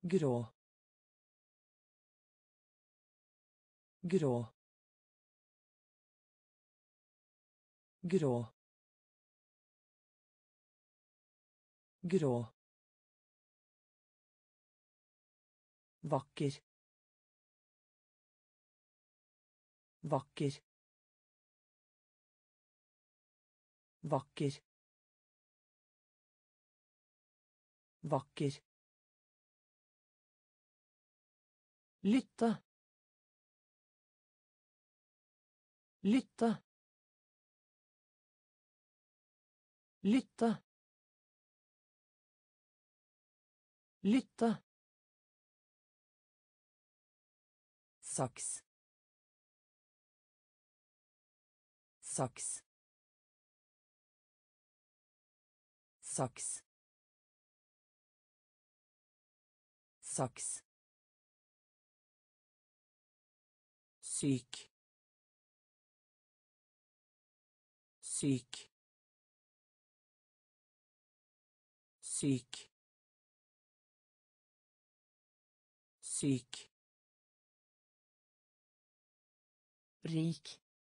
grå grå grå grå vakker vakker vakker vakker lytte lytte lytte lytte saks saks saks saks syk syk syk syk rik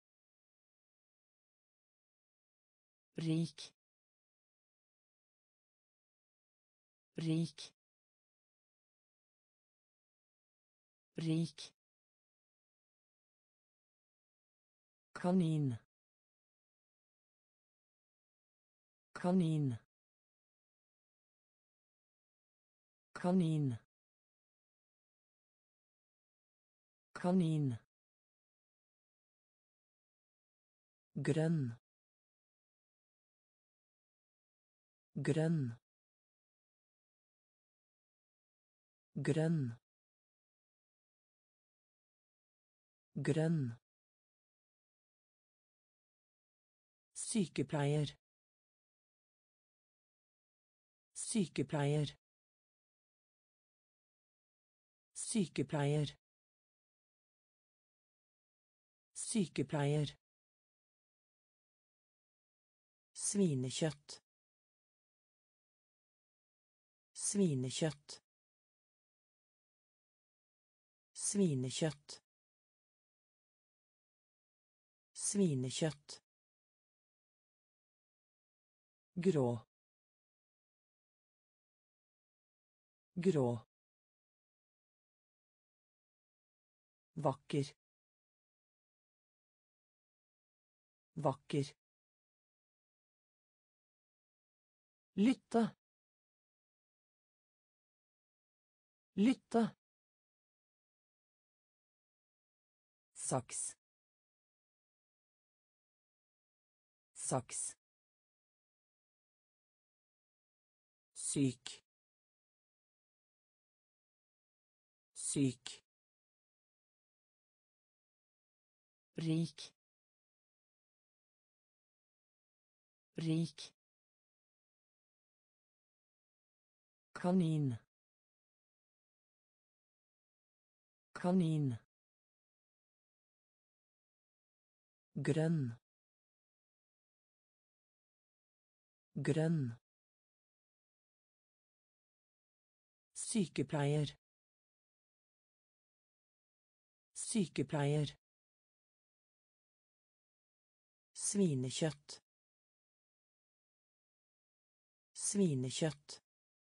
rik rik rik kanin kanin kanin kanin grønn grønn grønn grønn sykepleier sykepleier sykepleier sykepleier svinekjøtt svinekjøtt svinekjøtt svinekjøtt grå grå vakker vakker lytte lytte saks saks syk syk rik rik kanin kanin grønn grønn sykepleier sykepleier svinekjøtt svinekjøtt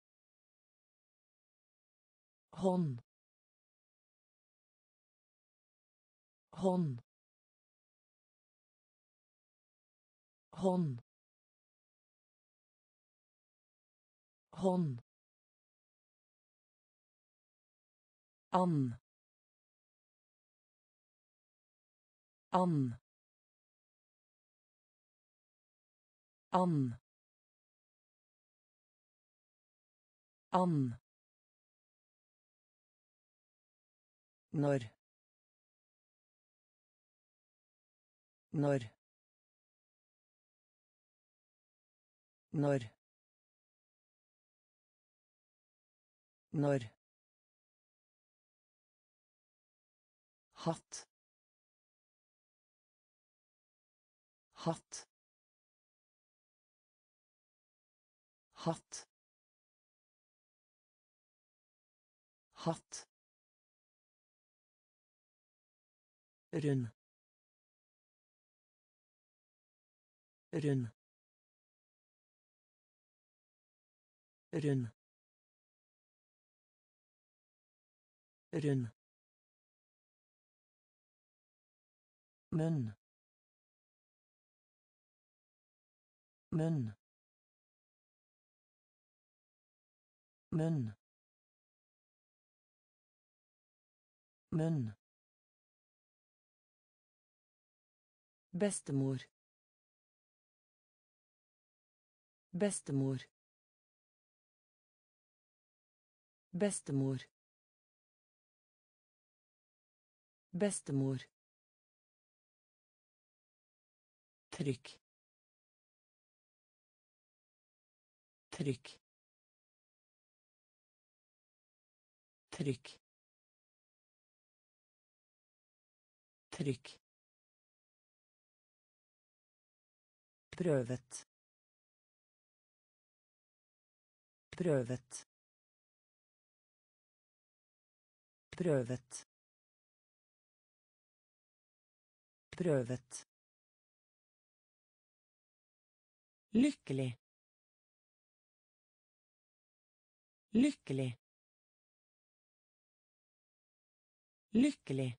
hånd hånd hånd hånd and and and and når når når når hatt hatt hatt hatt, rund, rund, rund, rund, munn, munn, munn, munn, bestemor, bestemor, bestemor, bestemor, trykk, trykk, trykk, trykk, prøvet, prøvet, prøvet, prøvet, lykkelig, lykkelig, lykkelig,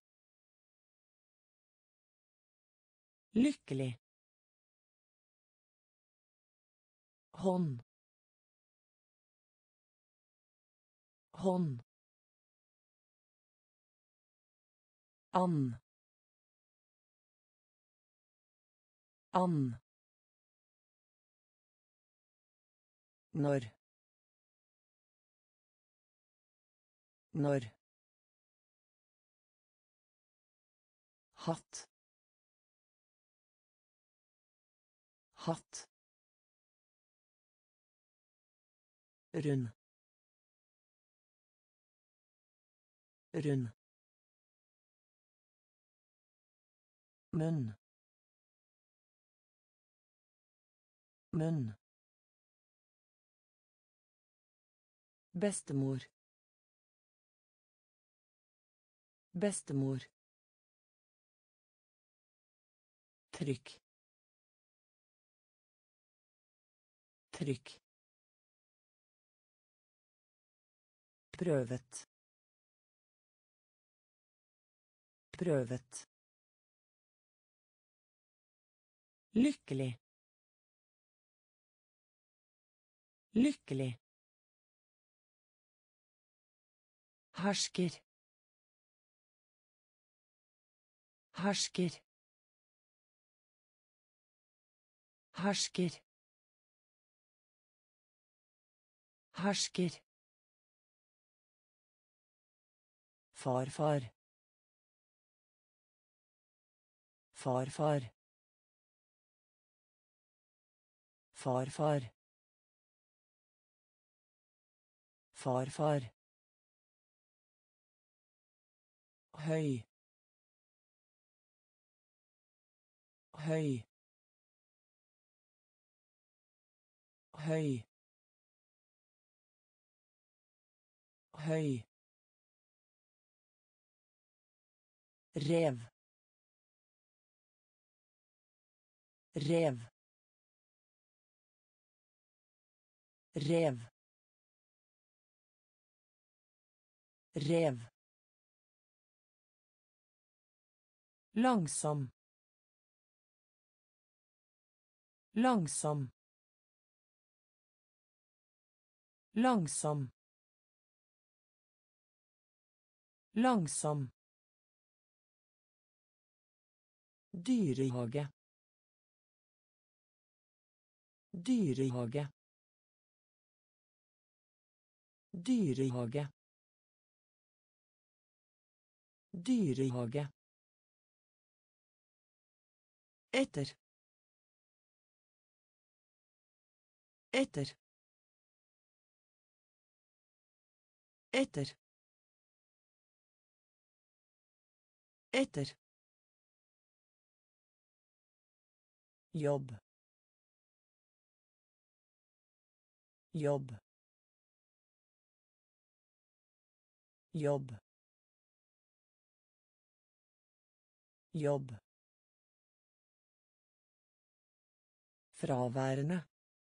lykkelig, hånd, hånd, and, and, når, når, hatt, hatt, rund, rund, munn, munn, bestemor, bestemor, trykk, trykk, prøvet, prøvet, lykkelig, lykkelig, hersker, hersker, hersker, hersker, farfar, farfar, farfar, farfar, høy, høy, høy, høy, rev, rev, rev, rev, langsom, langsom, langsom, langsom, dyrehage, dyrehage, dyrehage, dyrehage, etter, etter, etter, etter, jobb, jobb, jobb, jobb, fraværende,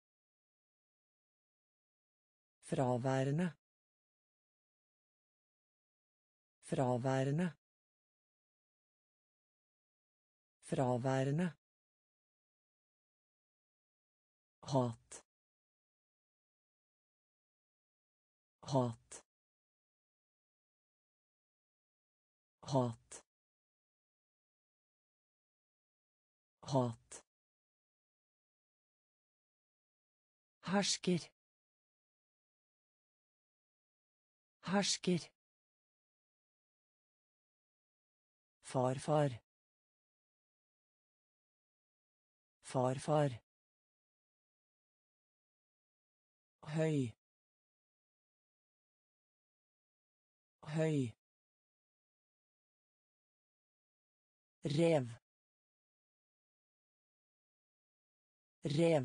fraværende, fraværende, fraværende, hat, hat, hat, hat, hersker, hersker, farfar, farfar, høy, høy, rev, rev,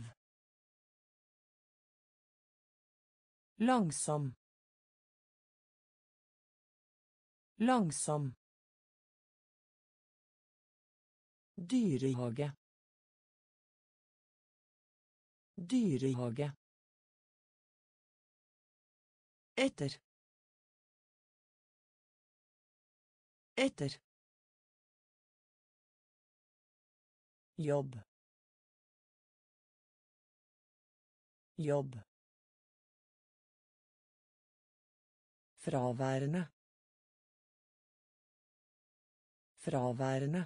langsom, langsom, dyrehage, dyrehage, etter, etter, jobb, jobb, fraværende, fraværende,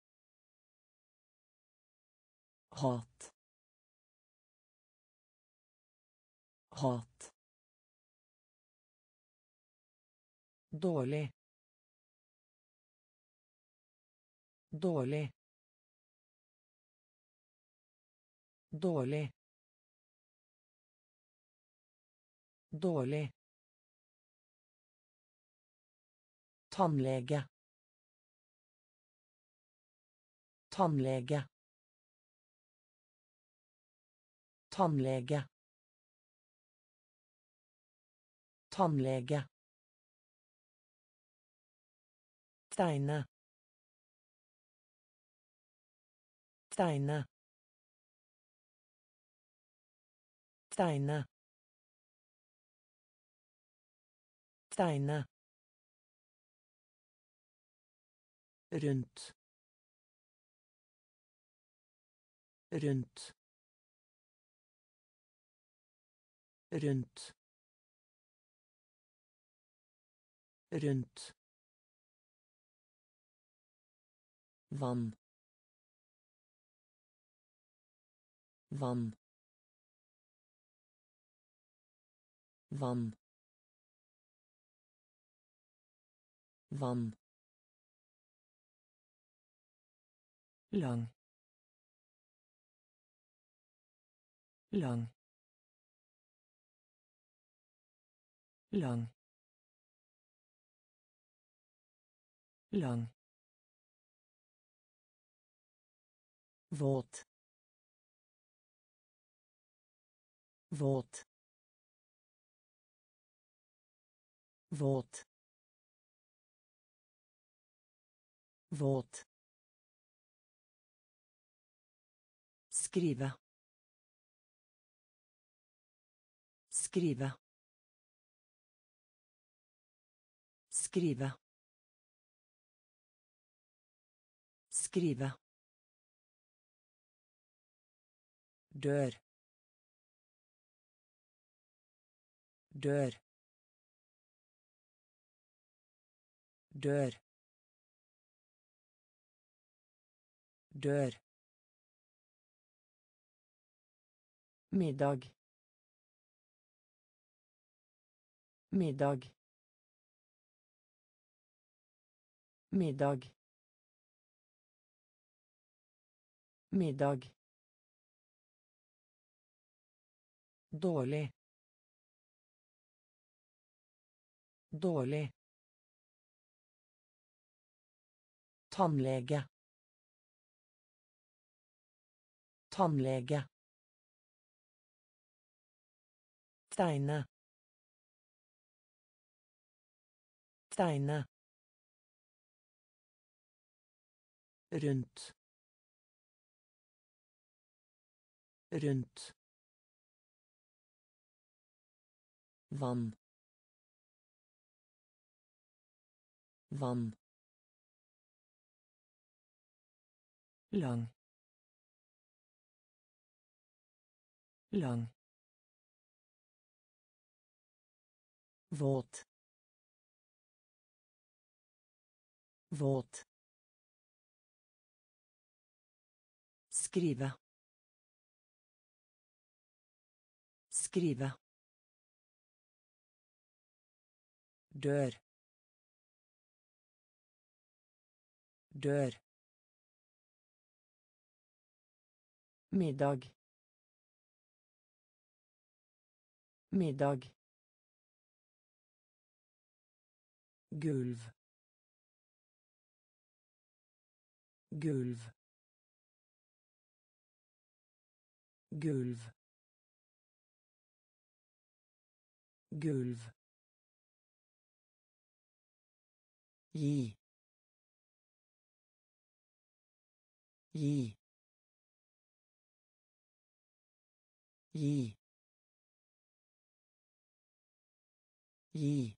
hat, hat, dårlig, dårlig, dårlig, dårlig, tannlege, tannlege, tannlege, tannlege, tegne, tegne, tegne, tegne, rundt, rundt, rundt, rundt, vann, vann, vann, vann, lang, lang, lang, lang, våt, våt, våt, våt, skrive, skrive, skrive, skrive, dør, dør, dør, dør, middag, middag, middag, middag, dårlig, dårlig, tannlege, tannlege, tegne, Tegne. Rundt. Rundt. Vann. Vann. Lang. Lang. Våt. Våt. Skrive. Skrive. Dør. Dør. Middag. Middag. Gulv. Gulv. Gulv. Gulv. Gi. Gi. Gi. Gi.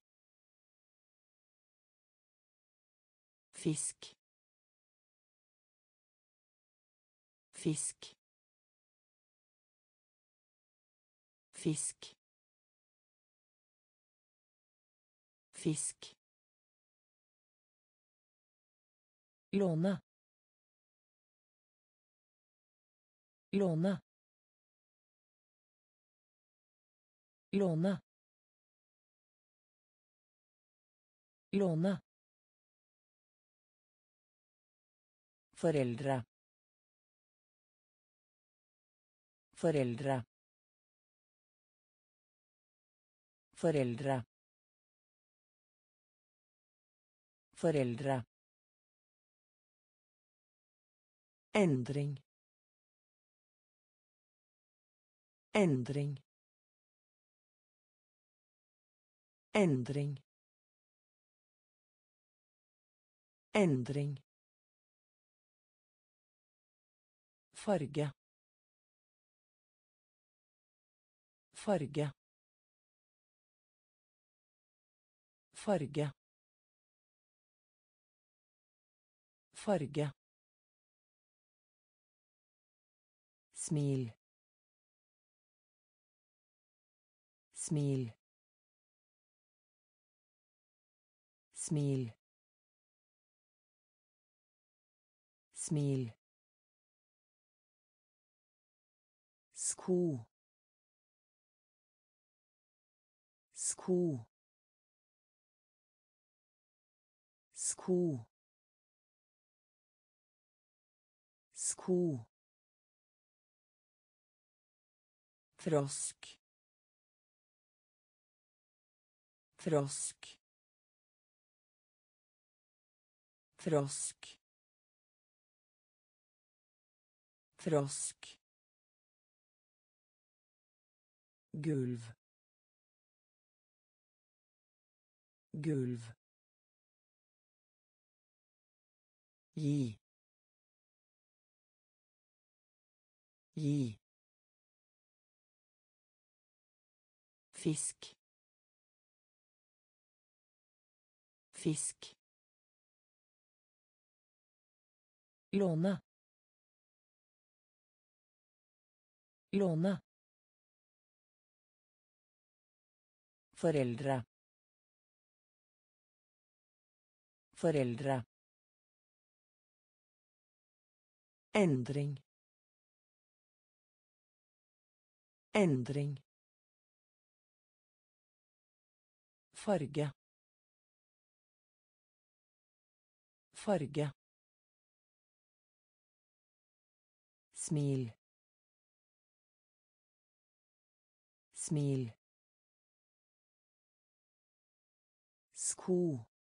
Fisk. Fisk. Fisk. Fisk. Låne. Låne. Låne. Låne. Foreldre. Foreldre. Foreldre. Foreldre. Endring. Endring. Endring. Endring. Farge. Farge. Farge. Farge. Smil. Smil. Smil. Smil. Sko. Sko. Sko. Sko. Frosk. Frosk. Frosk. Frosk. Gulv. Gulv. Gi. Gi. Fisk. Fisk. Låne. Låne. Foreldre. Foreldre. Endring. Endring. Farge. Farge. Smil. Smil. Sko.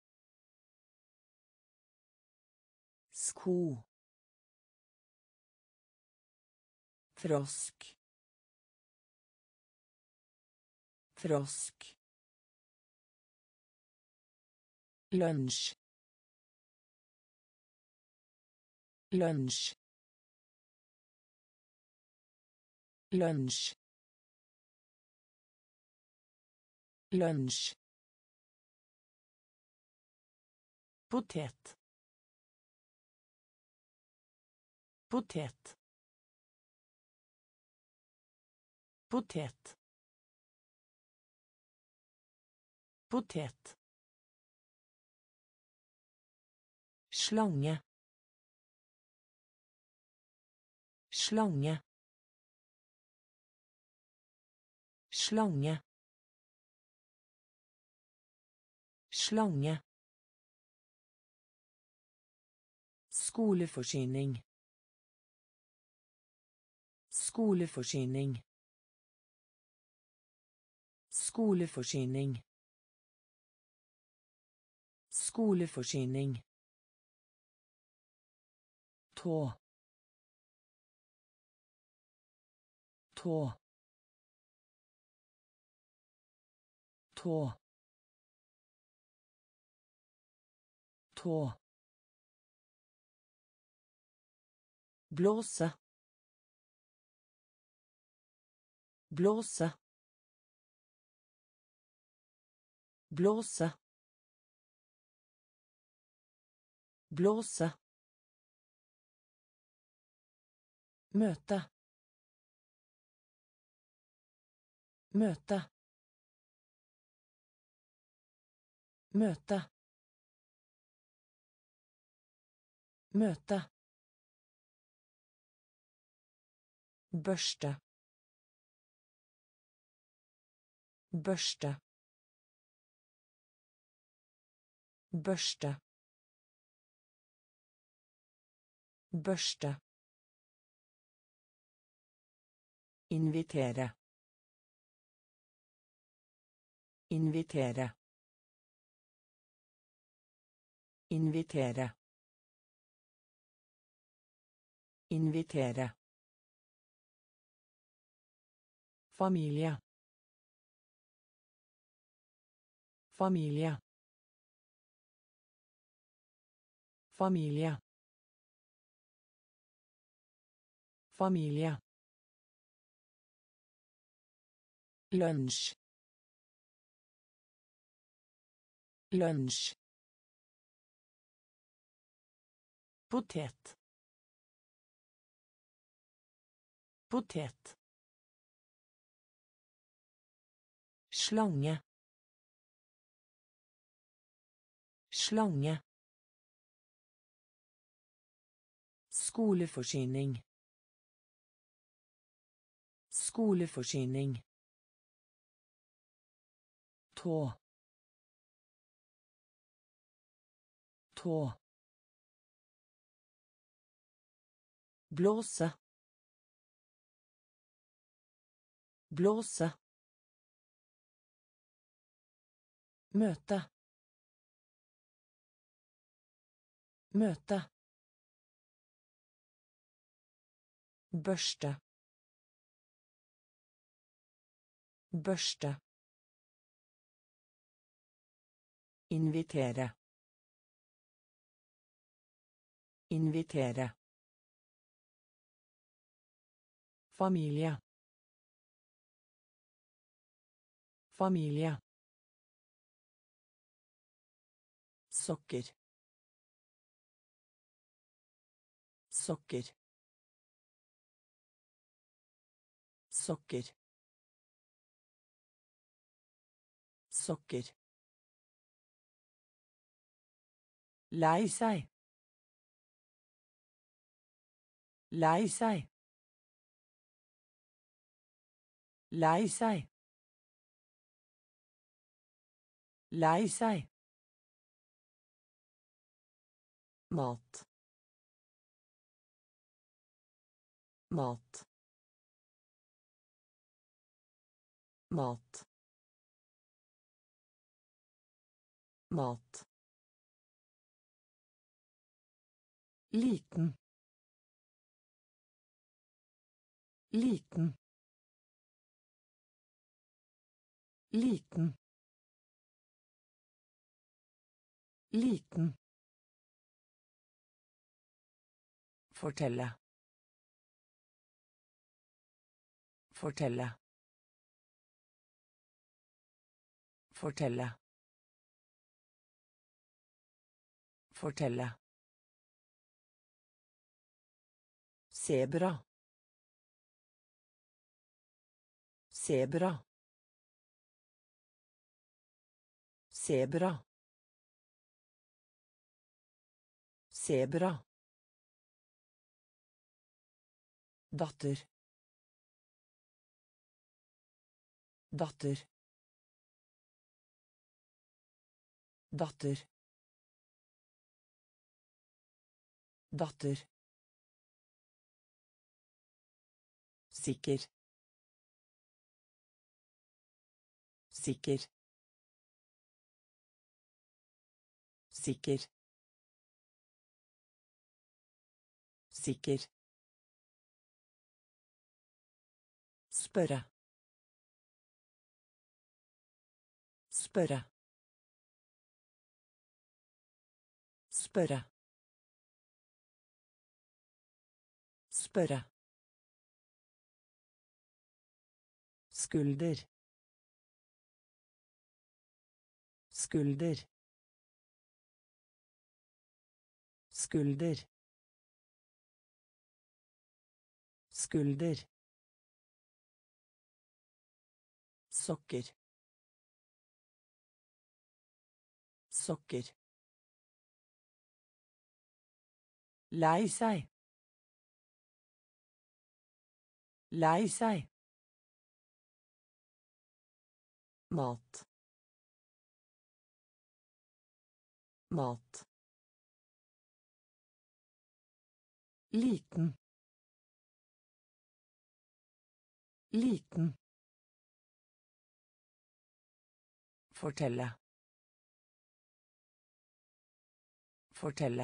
Sko. Frosk. Frosk. Lunsj. Lunsj. Lunsj. Lunsj. Potet. Potet. Potet. Potet. Slange. Slange. Slange. Slange. Skoleforsyning. Skoleforsyning. Skoleforsyning. Skoleforsyning. Tå. Tå. Tå. Tå. Blåse. Blåse. Blåse. Blåse. Møte. Møte. Møte. Møte. Børste. Børste. Børste. Børste. Invitere. Invitere. Invitere. Invitere. Familie. Familie. Familie. Familie. Lunsj. Lunsj. Potet. Potet. Slange. Slange. Skoleforsyning. Skoleforsyning. Tå. Tå. Blåse. Blåse. Møte. Møte. Børste. Børste. Invitere. Invitere. Familie. Familie. Sokker. Sokker. Sokker. Sokker. Lei seg. Lei seg. Lei seg. Lei seg. Mat. Mat. Mat. Mat. Liten. Liten. Liten. Liten. Fortelle. Fortelle. Fortelle. Fortelle. Sebra. Sebra. Sebra. Sebra. Datter. Datter. Datter. Datter. Sikker. Sikker. Sikker. Sikker. Spørre. Spørre. Spørre. Spørre. Skulder. Skulder. Skulder. Skulder. Sokker. Sokker. Lei seg. Lei seg. Mat. Mat. Liten. Liten. Fortelle. Fortelle.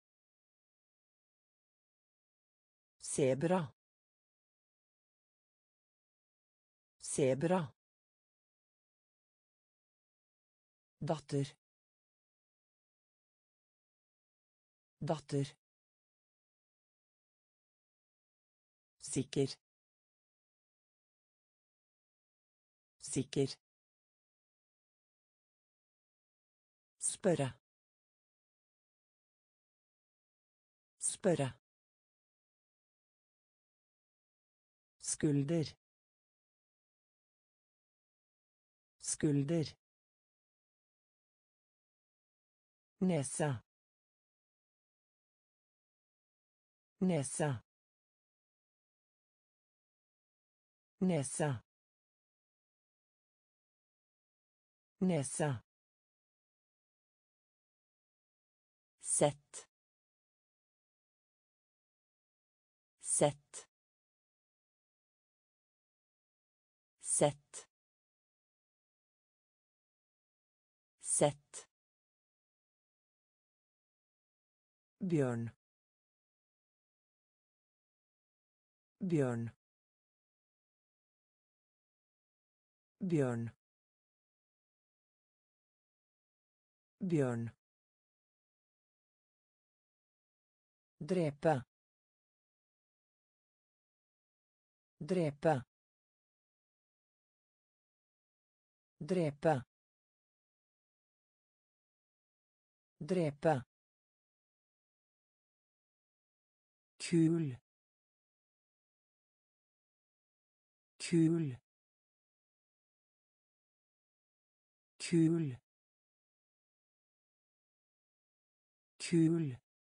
Sebra. Sebra. Datter. Datter. Sikker. Sikker. Spørre. Spørre. Skulder. Skulder. Nese. Nese. Nese. Nese. Sett. Sett. Sett. Sett. Bjørn. Bjørn. Bjørn. Bjørn. Drepe. Drepe. Drepe. Drepe. Kul. Kul. Kul. Kul.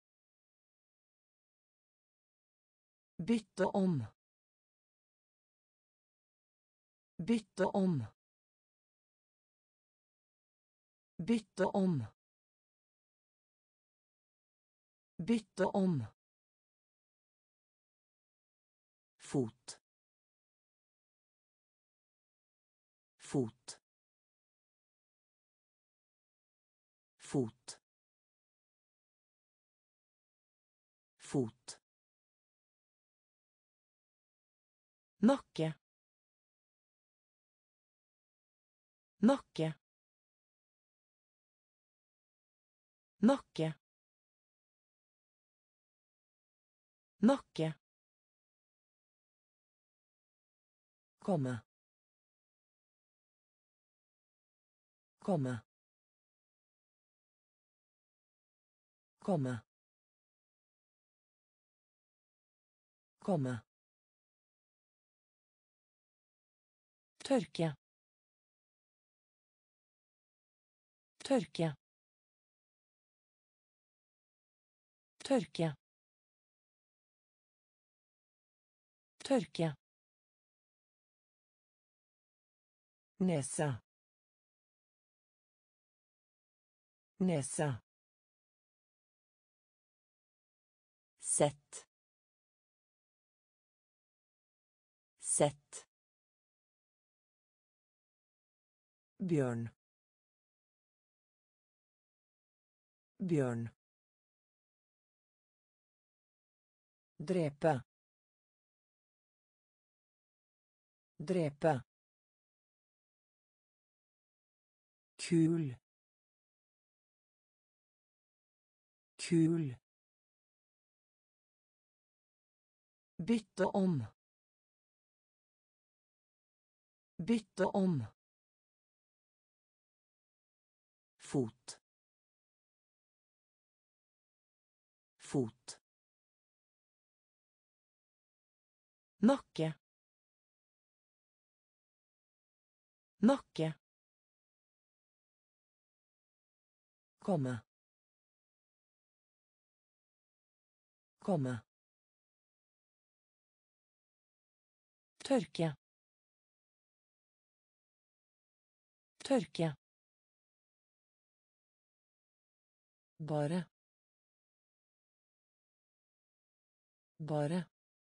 Bytte om. Bytte om. Bytte om. Bytte om. Fot. Fot. Fot. Fot. Nakke. Nakke. Nakke. Nakke. Komme. Komme. Komme. Komme. Tørke. Tørke. Tørke. Tørke. Nese. Nese. Sett. Sett. Bjørn. Bjørn. Drepe. Drepe. Kul. Kul. Bytte om. Bytte om. Fot. Fot. Nakke. Nakke. Komme. Komme. Tørke. Tørke. Bare. Bare.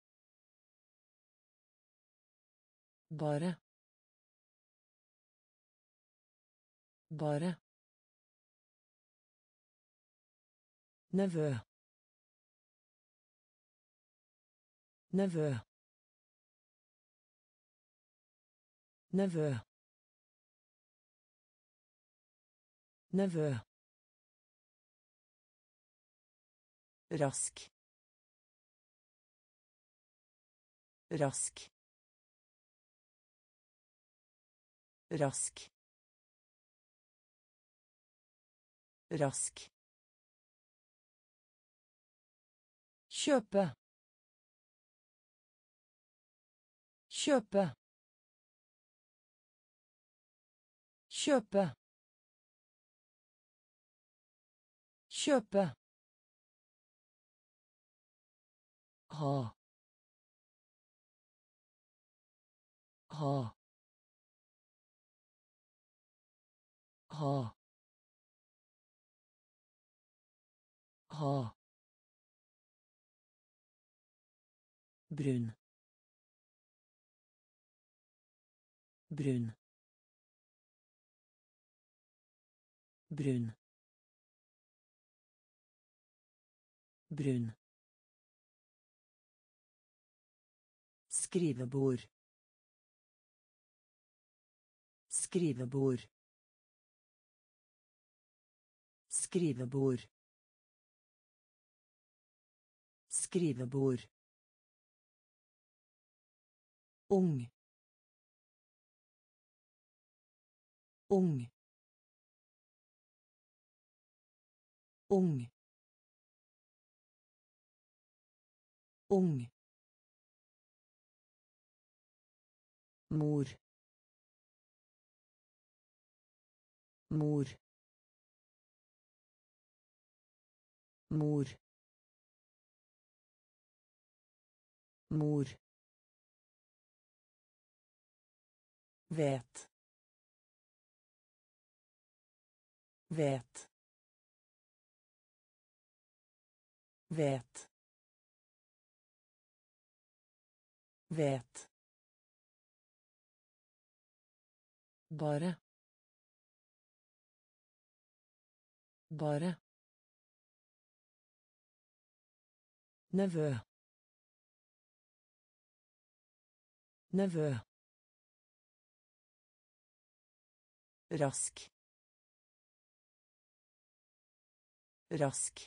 Bare. Bare. Nevø. Nevø. Nevø. Nevø. Rask. Rask. Rask. Rask. Kjøpe. Kjøpe. Kjøpe. Kjøpe. Ha. Ha. Ha. Ha. Brun. Brun. Brun. Brun. Skrivebord. Skrivebord. Skrivebord. Skrivebord. Ung. Ung. Ung. Ung. Mor. Mor. Mor. Mor. Vet. Vet. Vet. Vet. Bare. Bare. Nevø. Nevø. Rask. Rask.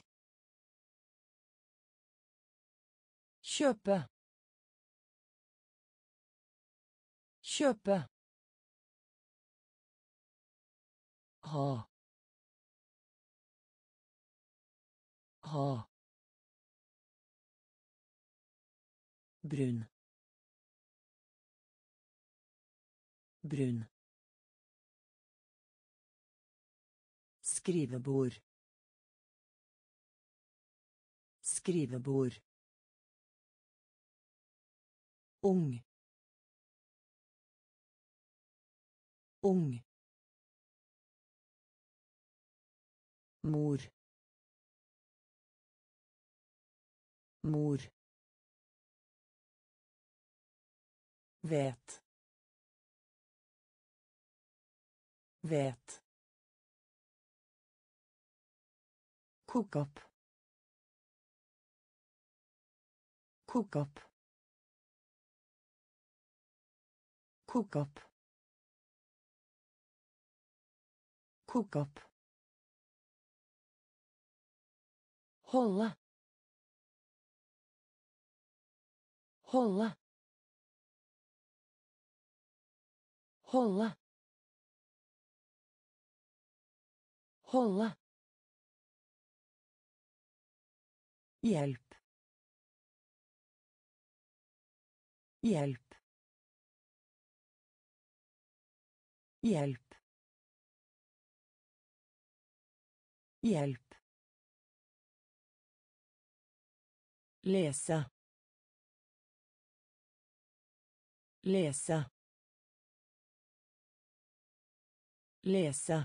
Kjøpe. Kjøpe. Ha. Ha. Brun. Brun. Skrivebord. Skrivebord. Ung. Ung. Mor. Mor. Vet. Vet. Kok opp. Kok opp. Kok opp. Kok opp. Holde. Holde. Holde. Holde. Hjelp. Hjelp. Hjelp. Hjelp. Lese. Lese. Lese.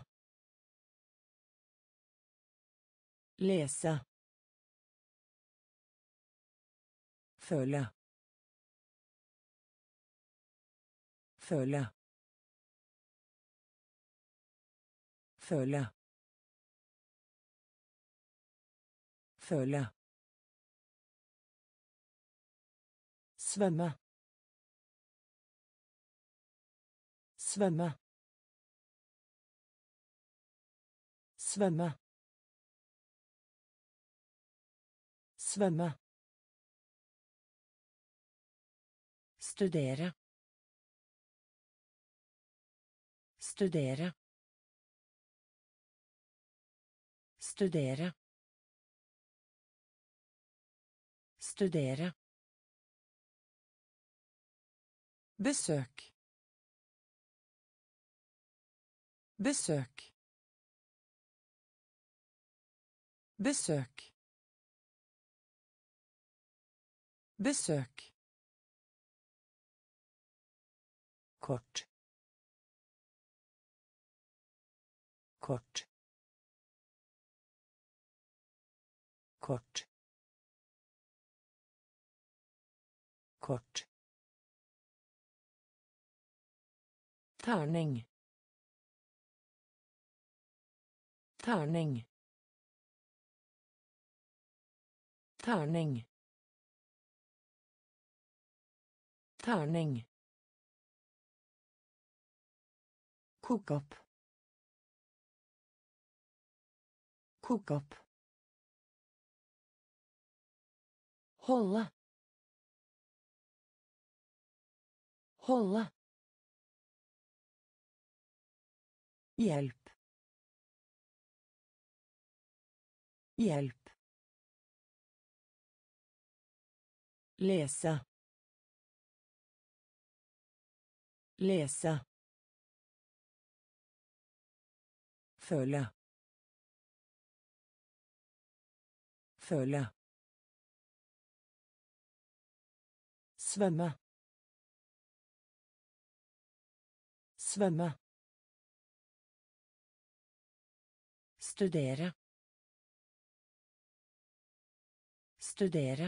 Lese. Føle. Føle. Føle. Føle. Svømme. Svømme. Svømme. Svømme. Studere. Studere. Studere. Studere. Besøk. Besøk. Besøk. Besøk. Kort. Kort. Kort. Kort. Terning. Terning. Terning. Terning. Kok opp. Kok opp. Holde. Holde. Hjelp. Hjelp. Lese. Lese. Føle. Føle. Svømme. Svømme. Studere. Studere.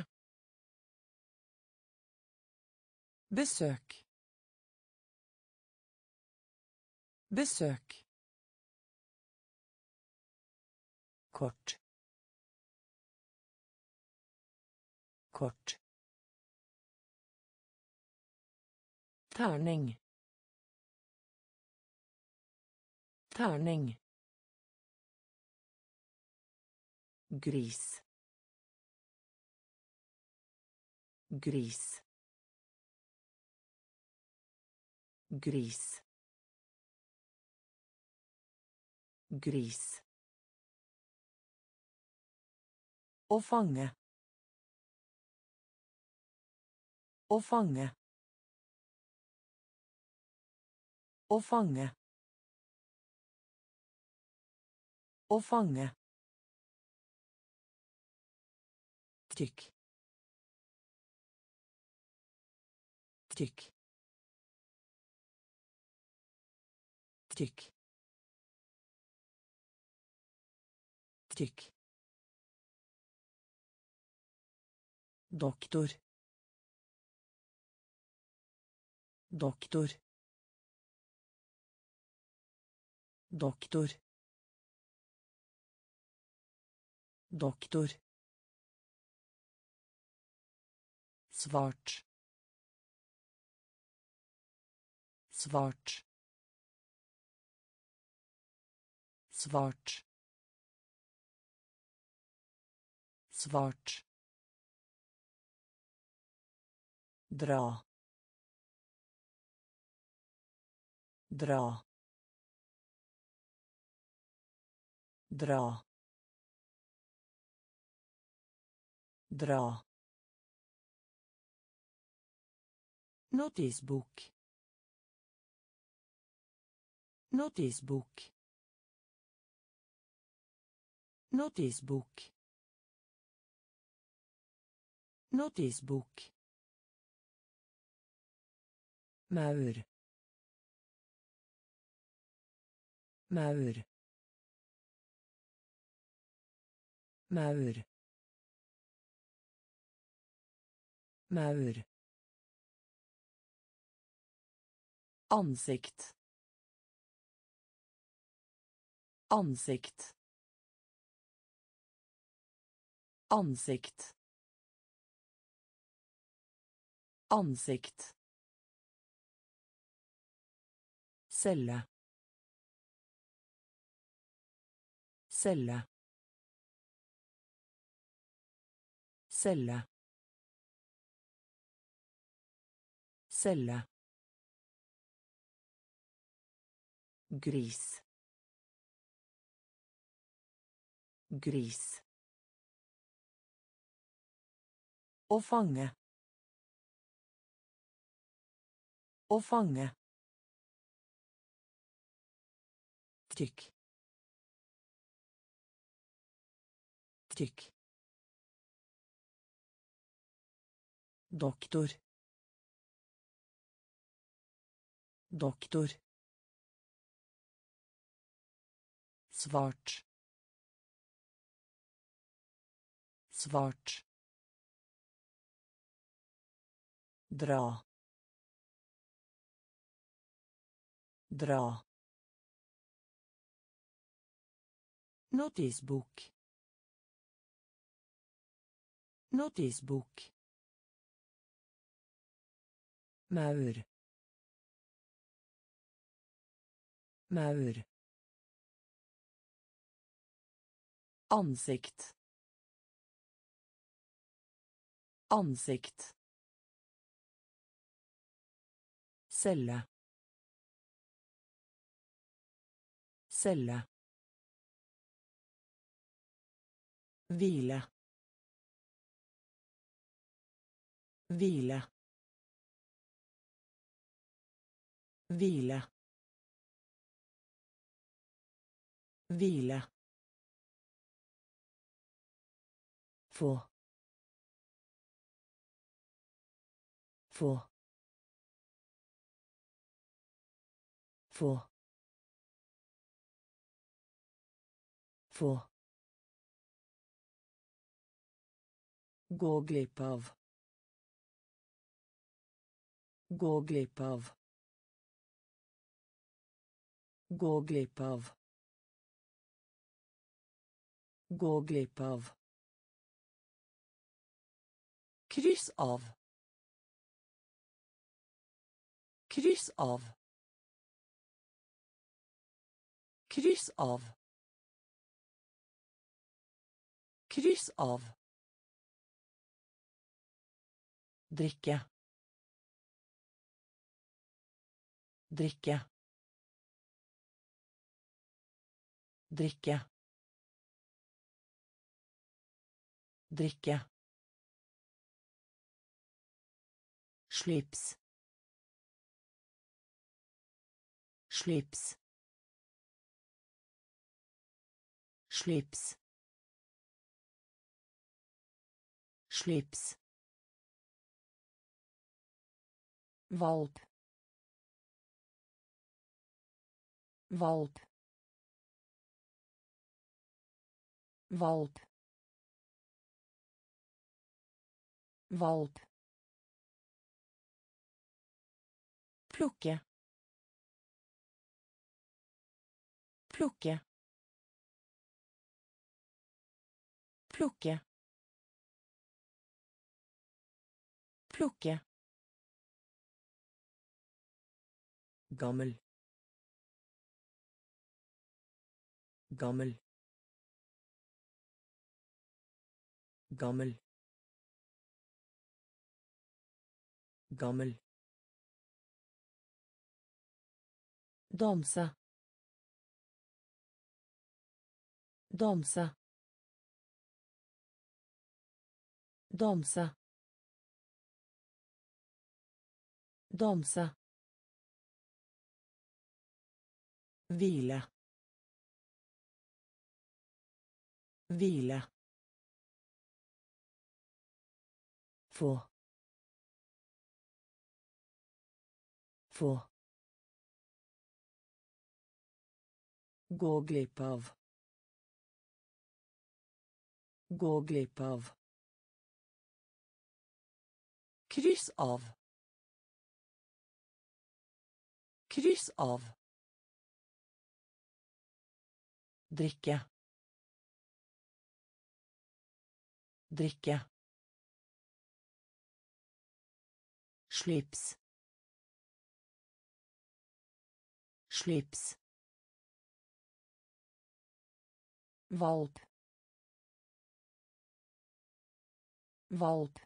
Besøk. Besøk. Kort. Kort. Terning. Terning. gris, gris, gris, gris. Å fange. Å fange. Å fange. Å fange. Tykk. Tykk. Tykk. Tykk. Doktor. Doktor. Doktor. Doktor. Svart. Svart. Svart. Svart. Dra. Dra. Dra. Dra. Notisbok. Notisbok. Notisbok. Notisbok. Maur. Maur. Maur. Maur. Ansikt. Ansikt. Ansikt. Ansikt. Celle. Celle. Celle. Celle. Gris. Gris. Å fange. Å fange. Tykk. Tykk. Doktor. Doktor. Svart. Svart. Dra. Dra. Notisbok. Notisbok. Maur. Maur. Ansikt. Ansikt. Celle. Celle. Hvile. Hvile. Hvile. Hvile. Få. Få. Få. Få. Gå glipp av. Gå glipp av. Gå glipp av. Gå glipp av. Kryss av. Kryss av. Kryss av. Kryss av. Drikke. Drikke. Drikke. Drikke. Slips. Slips. Slips. Slips. Valp. Valp. Valp. Valp. Plukke. Plukke. Plukke. Plukke. Gammel. Gammel. Gammel. Gammel. Danse. Danse. Danse. Danse. Hvile. Hvile. Få. Få. Gå glipp av. Gå glipp av. Kryss av. Kryss av. Drikke. Drikke. Slips. Slips. Valp. Valp.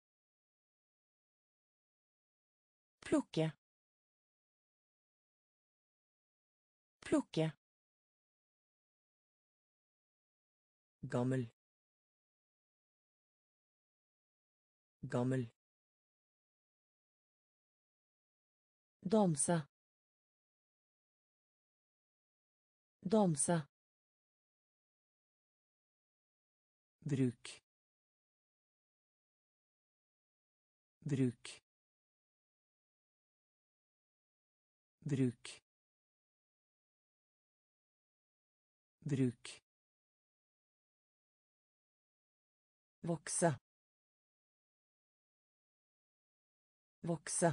Plukke. Plukke. Gammel. Gammel. Danse. Danse. Bruk. Bruk. Bruk. Bruk. Vokse. Vokse.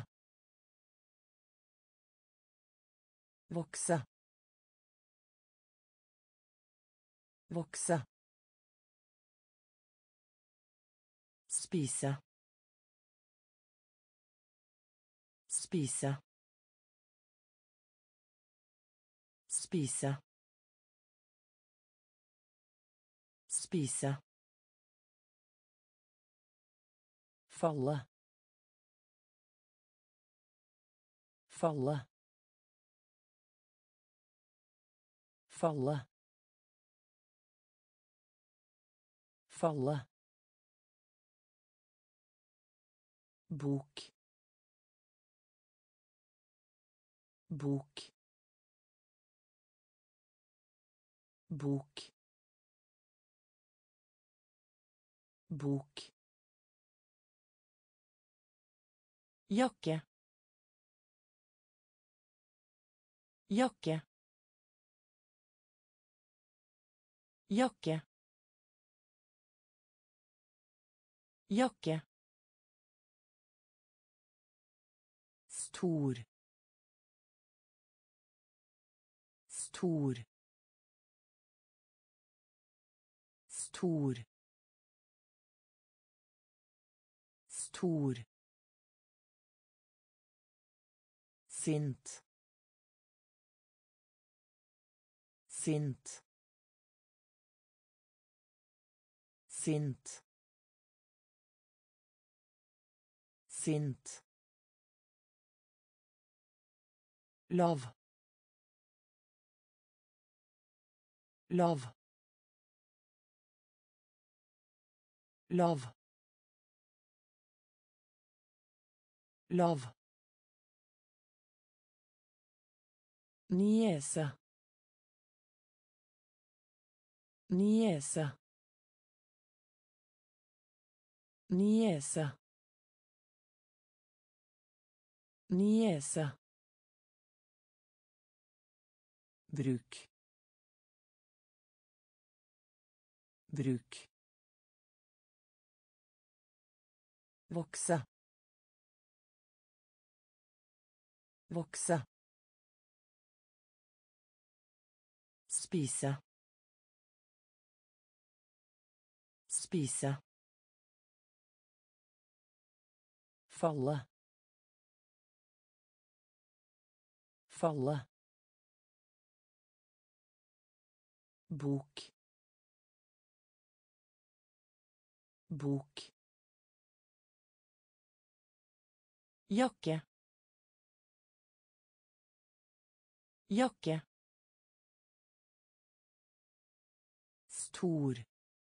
Vokse. Vokse. Spise. Spise. Spise. Spise. Falle. Falle. Falle. Falle. Bok. Bok. Bok. Bok. Jakke. Jakke. Jakke. Jakke. Stor. Stor. Stor. Stor. Sint. Sint. sint, sint, lav, lav, lav, lav, niese, niese, niese, niese, bruk, bruk, vokse, vokse, spise, spise, falle, falle, bok, bok, jakke, jakke, stor,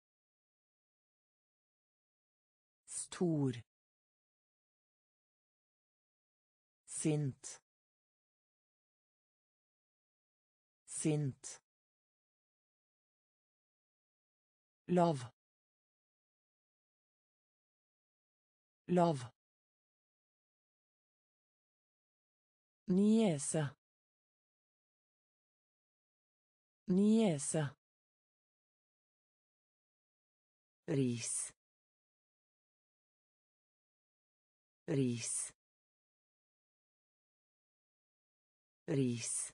stor, sint, sint, lav, lav, niese, niese, ris, ris, ris,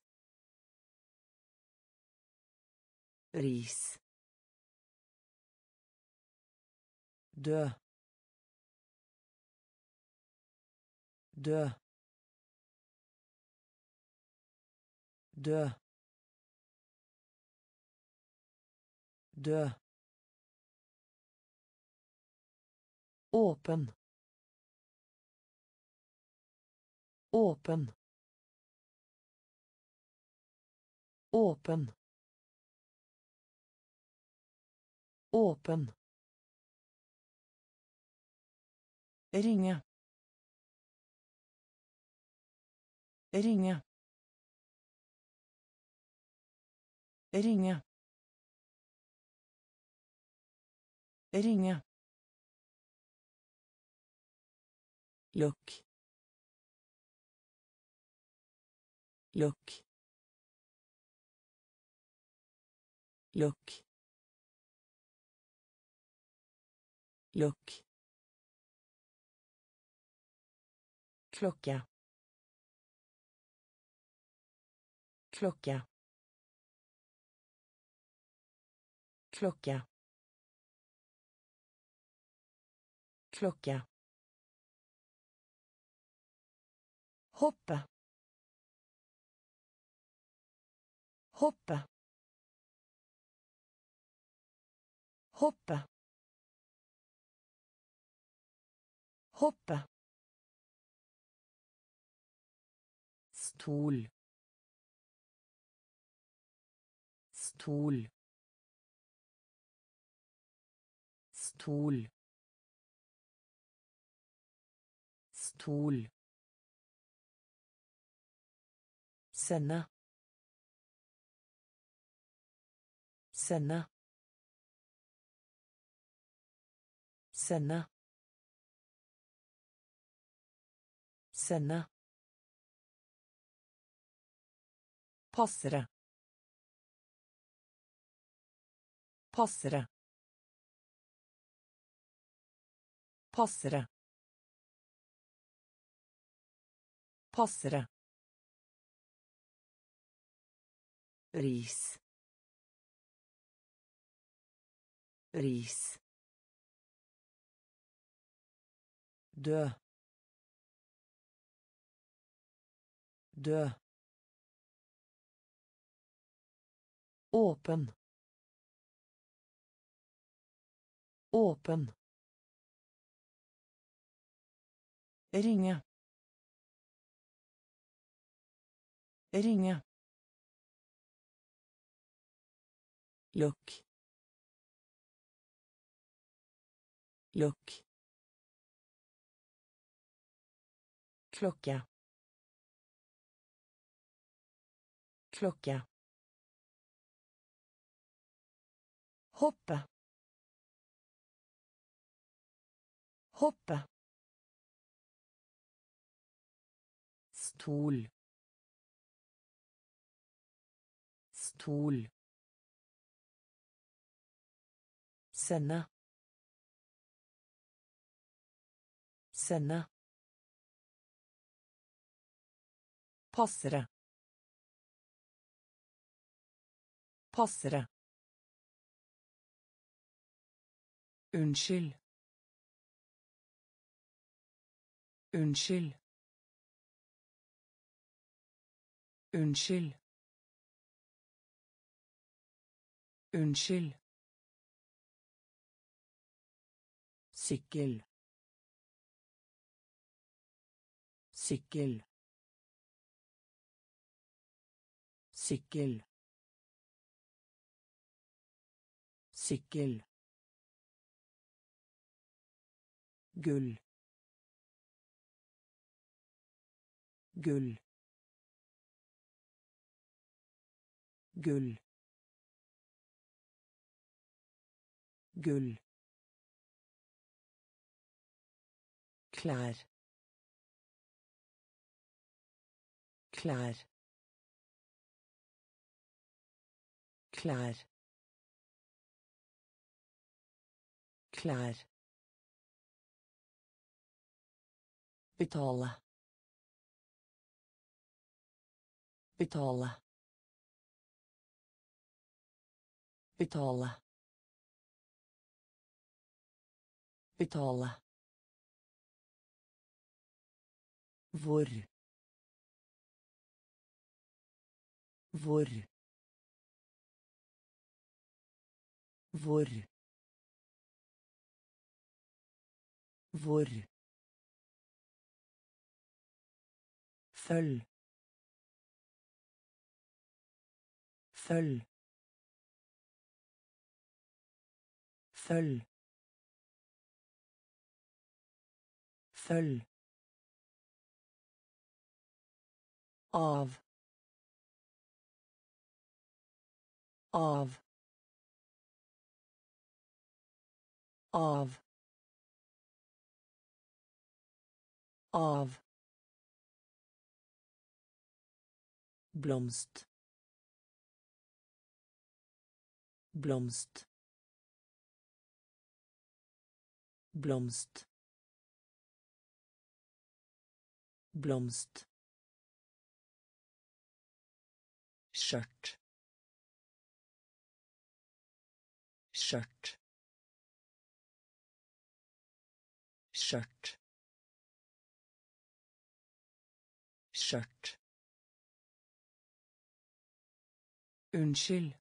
ris, dø, dø, dø, dø, åpen, åpen, åpen, åpen, ringe, ringe, ringe, ringe, lukk, lukk, lukk, lukk, klokke, klokke, klokke, klokke, hoppe, hoppe, hoppe, hoppe, stol, stol, stol, stol, sende, sende, sende, sende, passere, passere, passere, passere, ris, ris, dø, dø, åpen, Åpen. Ringe. Ringe. Lukk. Lukk. Klokke. Klokke. Hoppe. Hoppe. Stol. Stol. Sende. Sende. Passere. Passere. Unnskyld. Unnskyld. Unnskyld. Unnskyld. Sykkel. Sykkel. Sykkel. Sykkel. Gull. Gull. Gull. Gull. Klær. Klær. Klær. Klær. Betale. Betale. Betale. Betale. Hvor. Hvor. Hvor. Hvor. Følg. Følg. Følg. Følg. Av. Av. Av. Av. Blomst. Blomst. Blomst. Blomst. Skjørt. Skjørt. Skjørt. Skjørt. Unnskyld.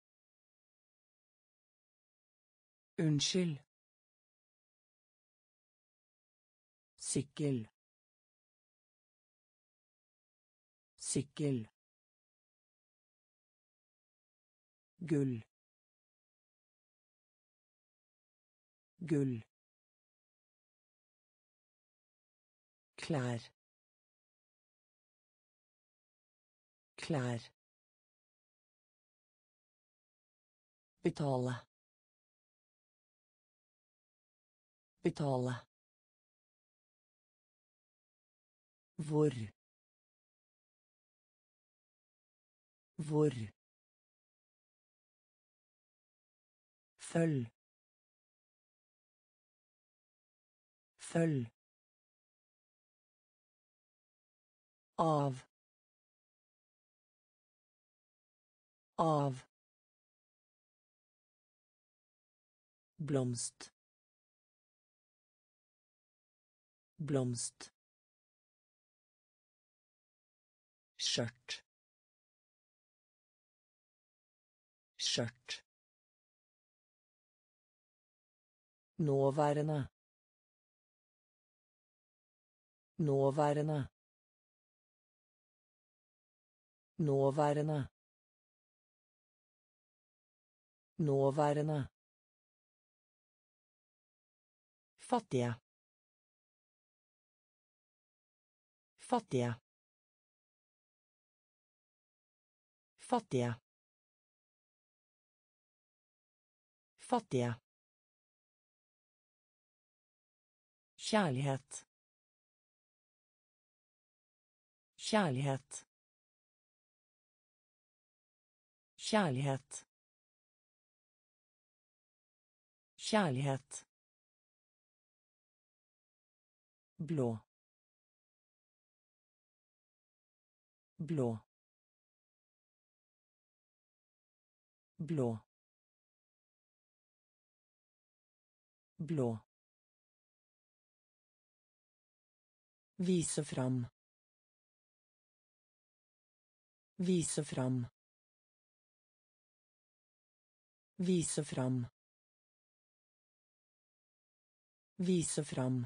Unnskyld. Sykkel. Sykkel. Gull. Gull. Klær. Klær. Betale. Betale. Hvor. Hvor. Følg. Følg. Av. Av. Blomst. Blomst. Skjørt. Skjørt. nåværende, nåværende, nåværende, nåværende, fattige, fattige, fattige, fattige, kjærlighet, kjærlighet, kjærlighet, kjærlighet, blå, blå, blå, blå, vise fram, vise fram, vise fram, vise fram,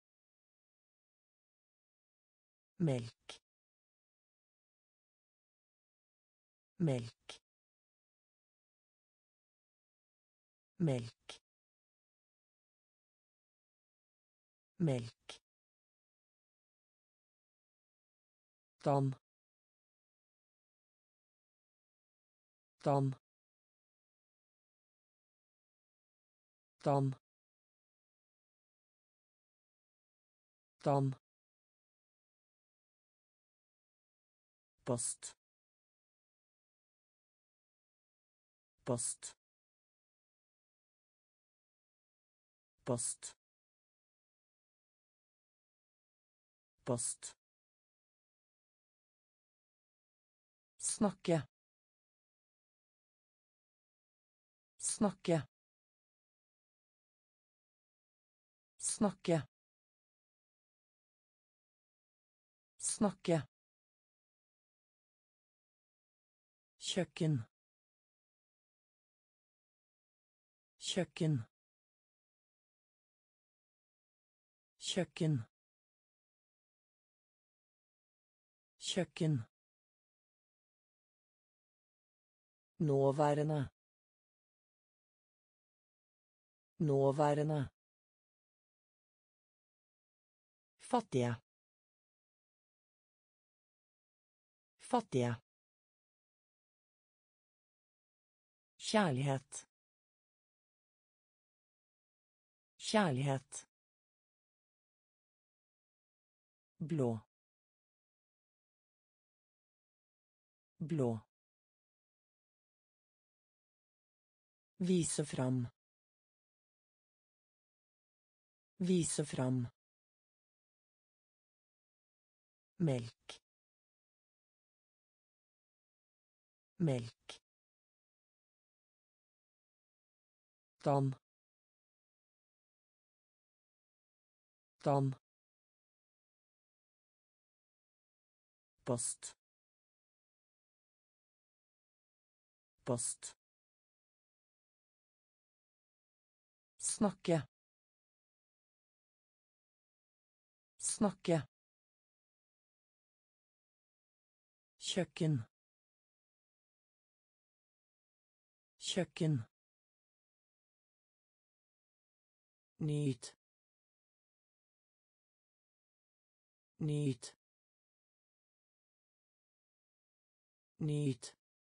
melk, melk, melk, melk, dan, dan, dan, dan, post, post, post, post, snakke, snakke, snakke, snakke, kjøkken, kjøkken, kjøkken, kjøkken, nåværende, nåværende, fattige, fattige, kjærlighet, kjærlighet, blå, blå, vise fram, vise fram, melk, melk, dan, dan, post, post, snakke, snakke, kjøkken, kjøkken, nyt, nyt, nyt,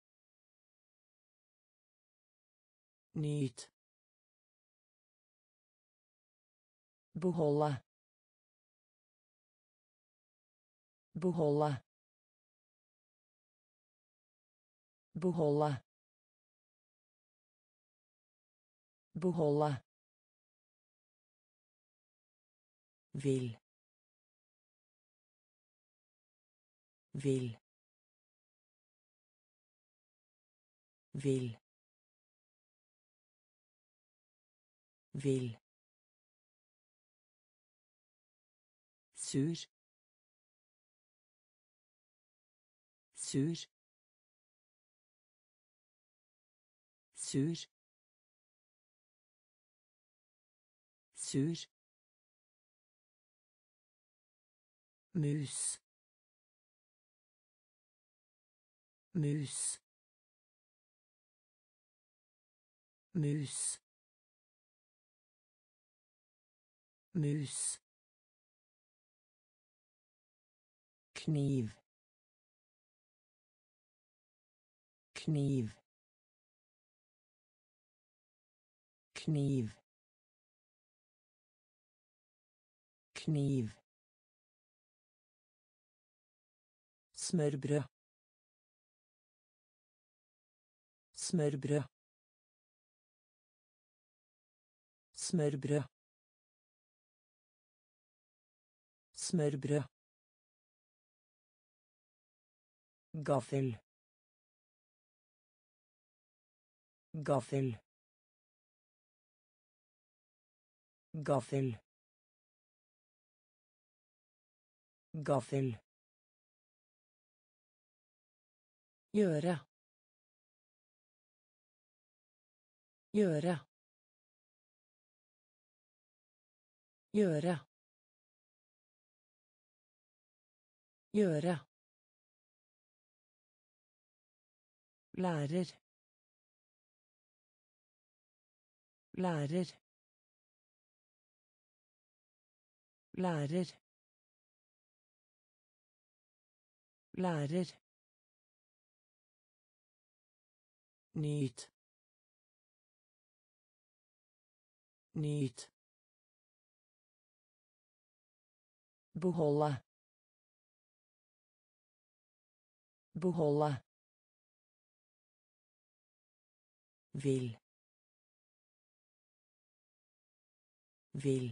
nyt, beholde, beholde, beholde, beholde, vil, vil, vil, vil, sur, sur, sur, sur, mus, mus, mus, mus, kniv, kniv, kniv, kniv, smørbrød, smørbrød, smørbrød, smørbrød, gaffel, gaffel, gaffel, gaffel, gjøre, gjøre, gjøre, gjøre, lærer, lærer, lærer, lærer, nyt, nyt, beholde, beholde, vil, vil,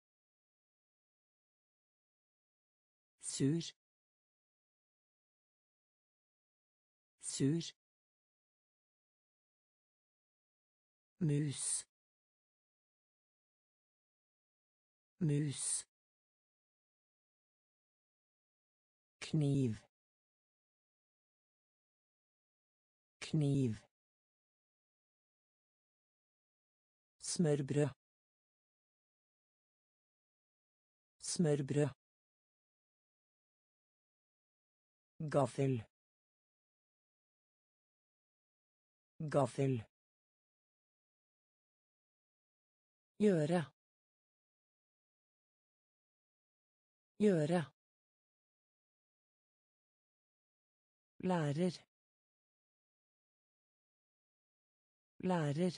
sur, sur, mus, mus, kniv, kniv, smørbrød, smørbrød, gaffel, gaffel, gjøre, gjøre, lærer, lærer,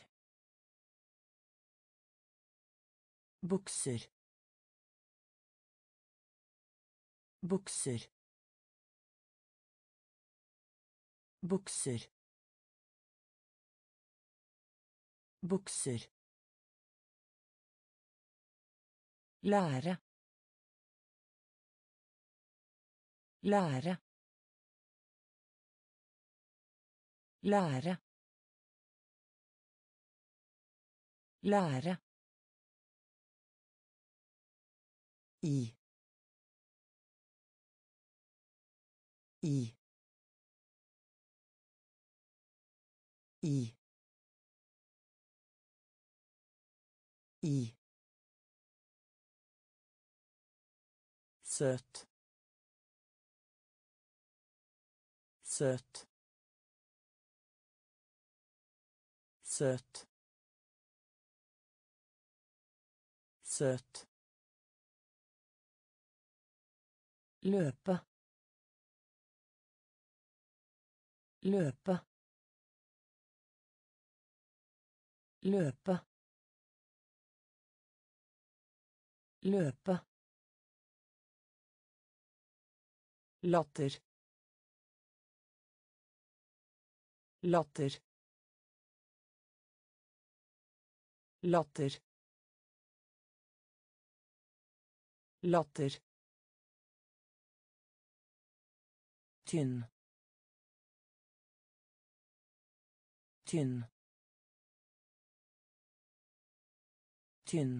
bukser, bukser, bukser, bukser, lære, lære, lære, lære, i, i, i, i, søt, søt, søt, søt, løpe, løpe, løpe, løpe, latter, latter, latter, latter, tynn, tynn, tynn,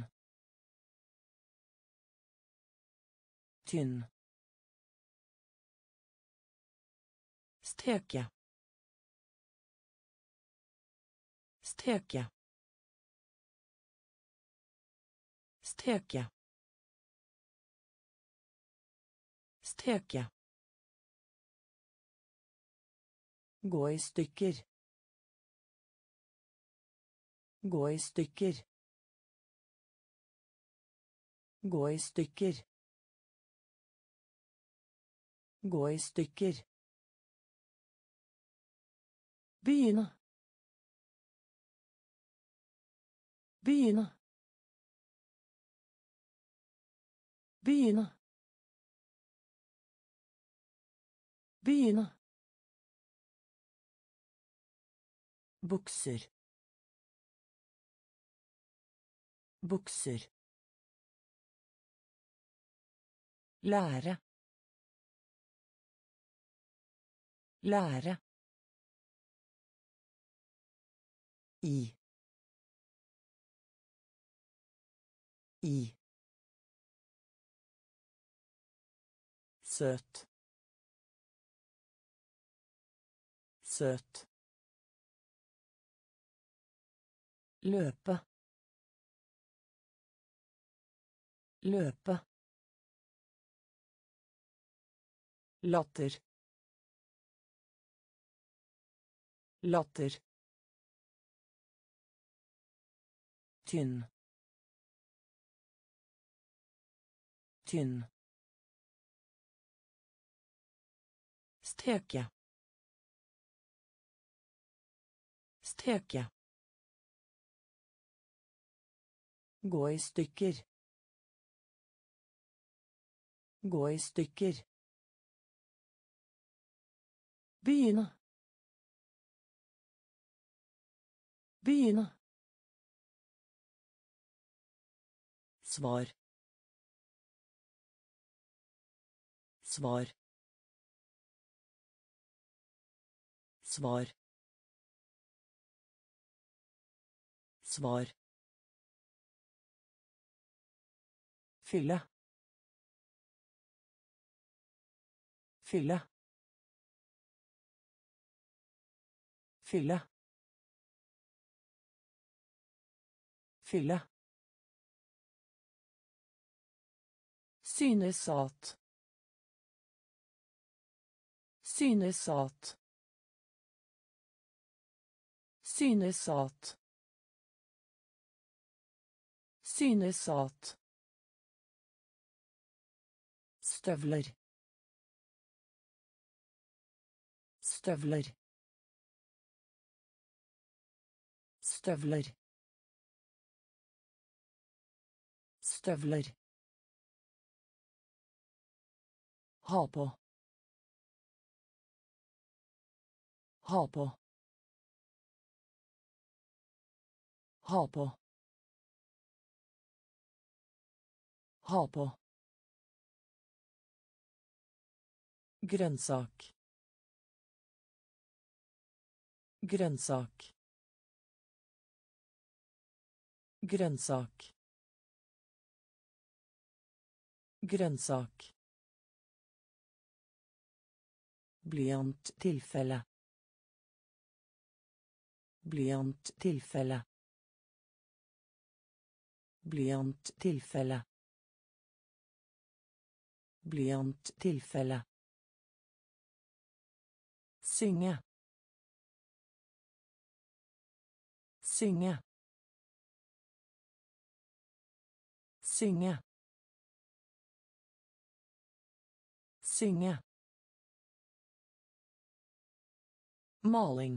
tynn, steke, steke, Steke. Steke. Gå i stykker. Gå i stykker. Gå i stykker. Gå i stykker. Begynne. Begynne. Begynne. Begynne. Bukser. Bukser. Lære. Lære. I. I. Søt. Søt. Løpe. Løpe. Latter. Latter. Tynn. Tynn. Steke. Steke. Gå i stykker. Gå i stykker. Begynne. Begynne. Svar. Svar. Svar. Svar. Fylle. Fylle. Fylle. Fylle. Synes at. Synes at. Synes at. Synes at. Støvler. Støvler. Støvler. Støvler. Ha på. Ha på. Ha på. Ha på. Grønnsak. Grønnsak. Grønnsak. Grønnsak. Blyanttilfelle. Blyanttilfelle. Blyanttilfelle. Blyanttilfelle. Synge. Synge. Synge. Synge. Maling.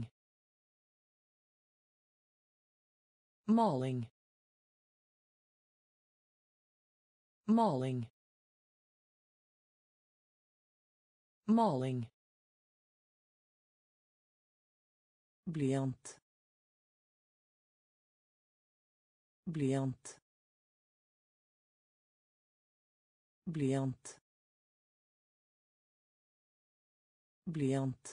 Maling. Maling. Maling. Blyant. Blyant. Blyant. Blyant.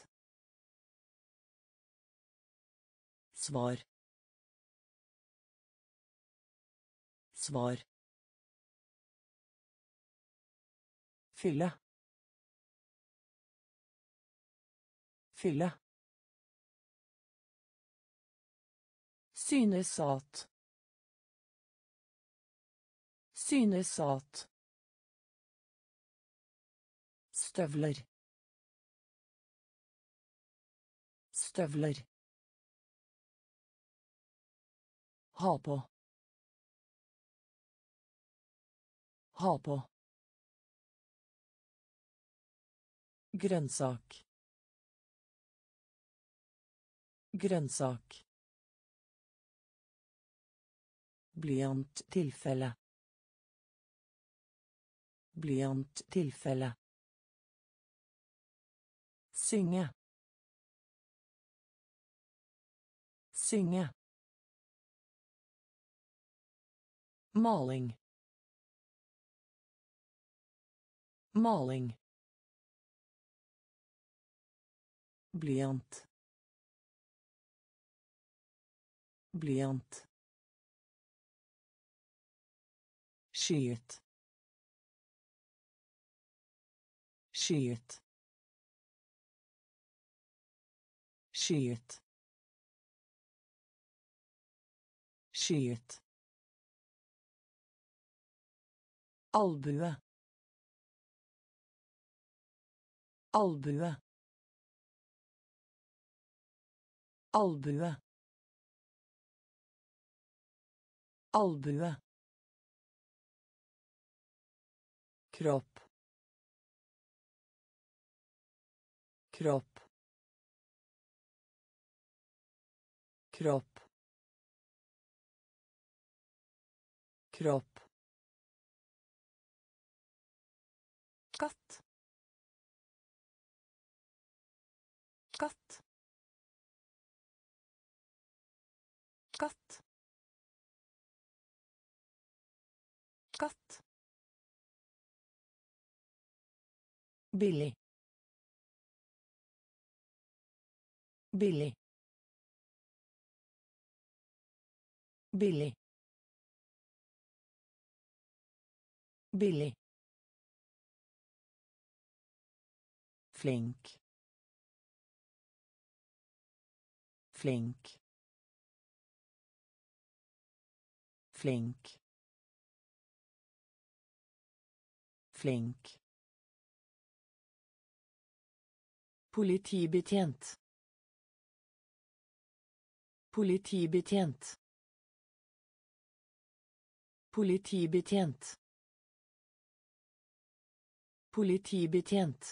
Svar. Svar. Fylle. Fylle. Synes at. Synes at. Støvler. Støvler. Ha på. Ha på. Grønnsak. Grønnsak. Blyanttilfelle. Blyanttilfelle. Synge. Synge. Maling. Maling. Blyant. Blyant. Skyet. Skyet. Skyet. Skyet. Albue. Albue. Albue. Albue. Kropp. Kropp. Kropp. Kropp. Katt. Katt. Katt. Katt. Billig. Billig. Billig. Billig. Flink. Flink. Flink. Flink. Politibetjent. Politibetjent. Politibetjent. Politibetjent.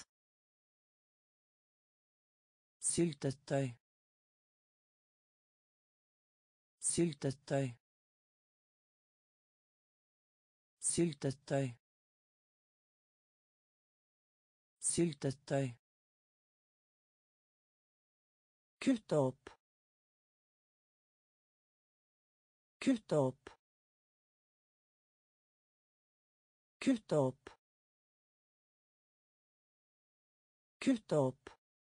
Syltetøy. Syltetøy. Syltetøy. Syltetøy. Kutte opp. Kutte opp. Kutte opp. Kutte opp.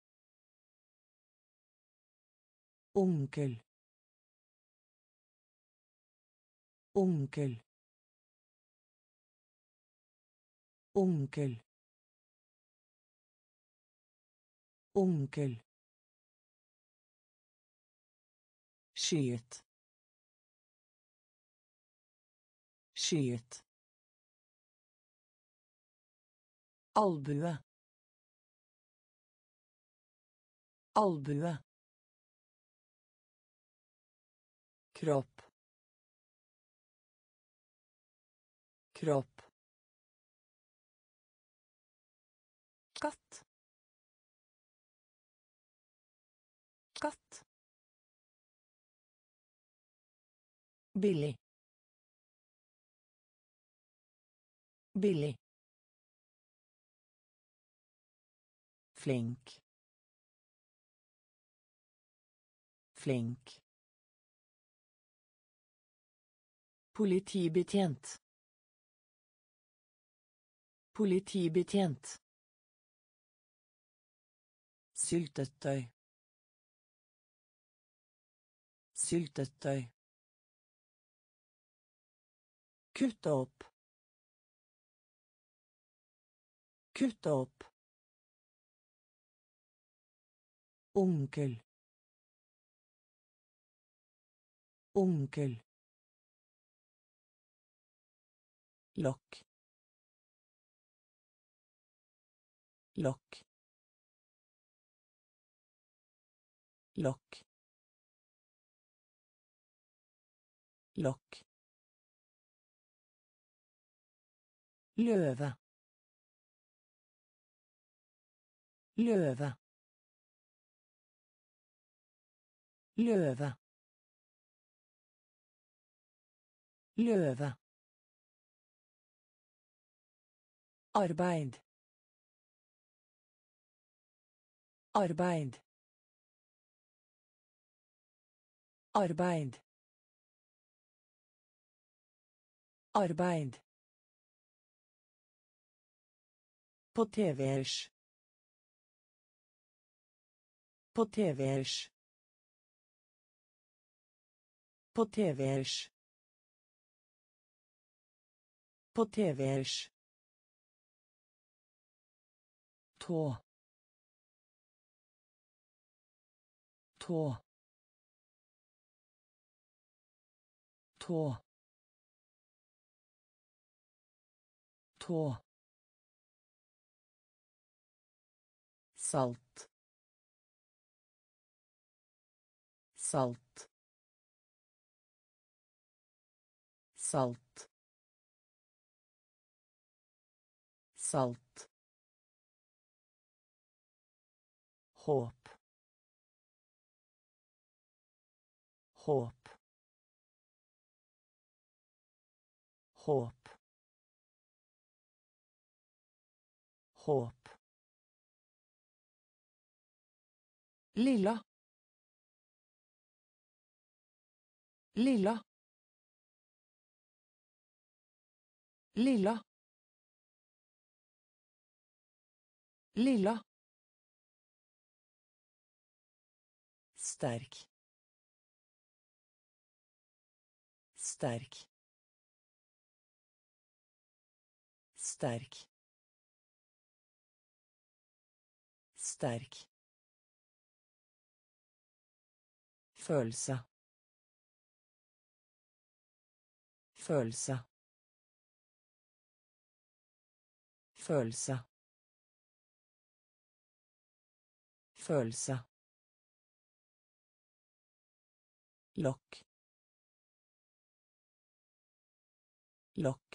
Onkel. Onkel. Onkel. Onkel. Skyet. Skyet. Albue. Albue. Kropp. Kropp. Katt. Katt. Billig. Billig. Flink. Flink. Politibetjent. Politibetjent. Syltetøy. Syltetøy. Kutte opp. Kutte opp. Onkel. Onkel. lokk, lokk, lokk, lokk, løve, løve, løve, løve, arbeid, arbeid, arbeid, arbeid, på tvers, på tvers, på tvers, på tvers, tå, tå, tå, tå, salt, salt, salt, salt, håp, håp, håp, håp, lilla, lilla, lilla, lilla, sterk, sterk, sterk, sterk, følelse, følelse, følelse, følelse, lokk, lokk,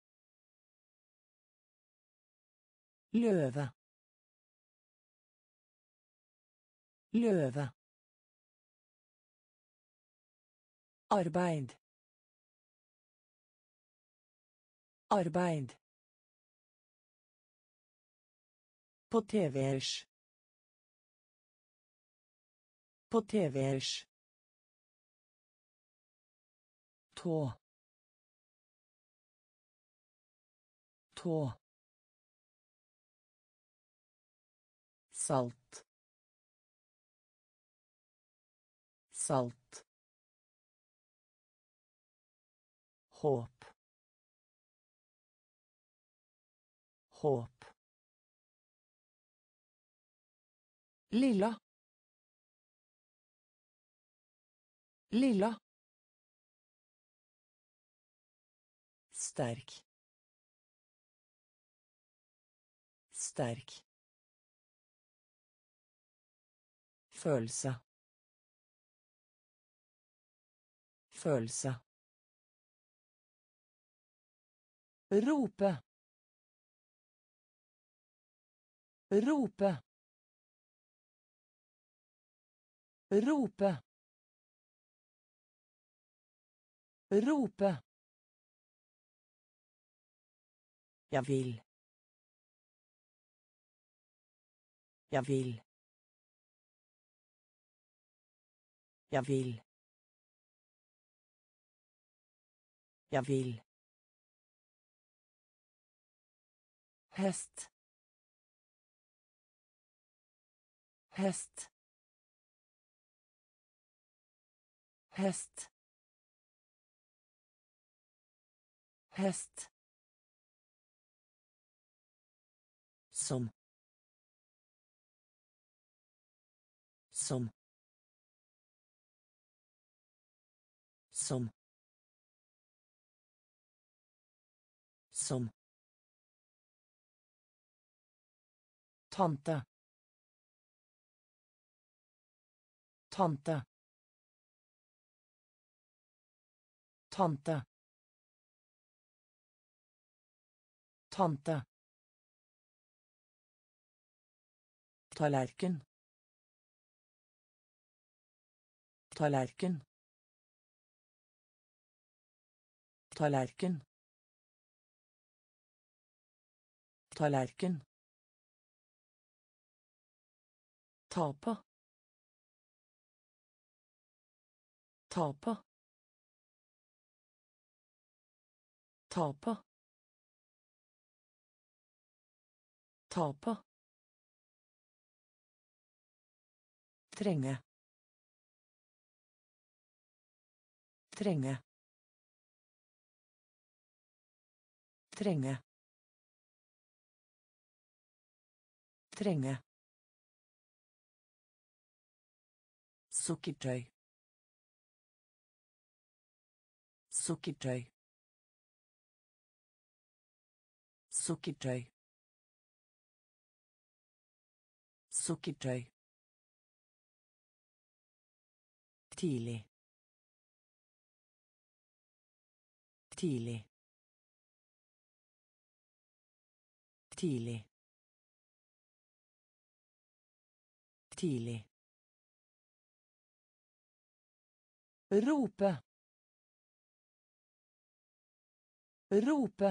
løve, løve, arbeid, arbeid, på tvers, på tvers, tå, tå, salt, salt, håp, håp, lilla, lilla, sterk, sterk, følelse, følelse, rope, rope, rope, rope, jag vill, jag vill, jag vill, jag vill, häst, häst, häst, häst, som, som, som, Som. Tante. Tante. Tante. Tante. Tallerken. Tallerken. Tallerken. Tallerken. Ta på. Ta på. Ta på. Ta på. Trenge. Trenge. Trenge. Trenge. Sukkertøy. Sukkertøy. Sukkertøy. Sukkertøy. Tidlig. Tidlig. Tidlig. Tidlig. Rope. Rope.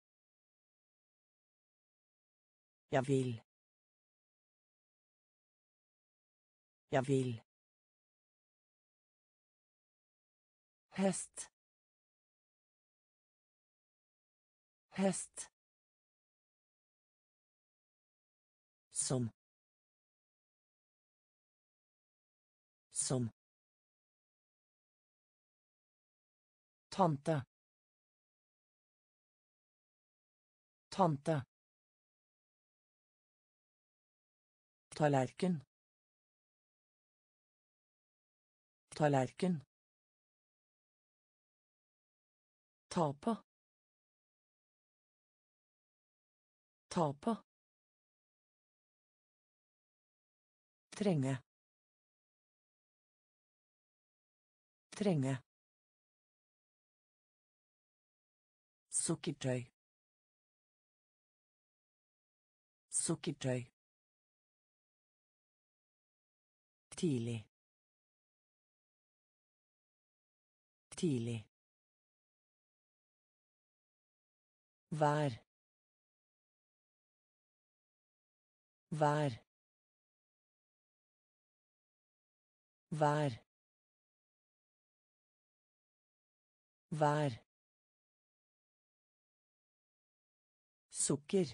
Jeg vil. Jeg vil. Hest. Hest. Som. Som. Tante. Tante. Tallerken. Tallerken. Ta på. Ta på. Trenge. Trenge. Sukkertøy. Sukkertøy. Tidlig. Tidlig. Vær. Vær. Vær. Vær. Sukker.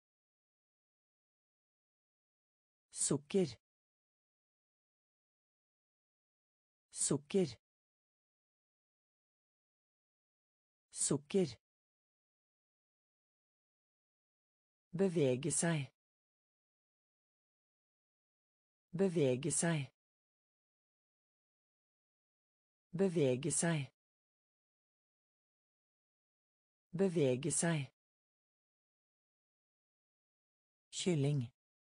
Sukker. Sukker. Sukker. Bevege seg. Bevege seg. Bevege seg. Bevege seg. Kylling.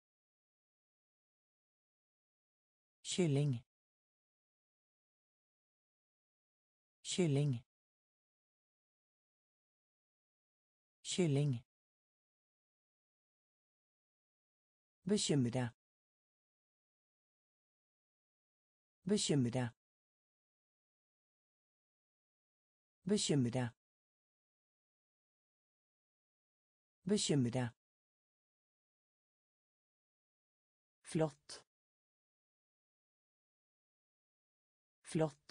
Kylling. Kylling. Kylling. Bekymre. Bekymre. Bekymre. Bekymre. Flott. Flott.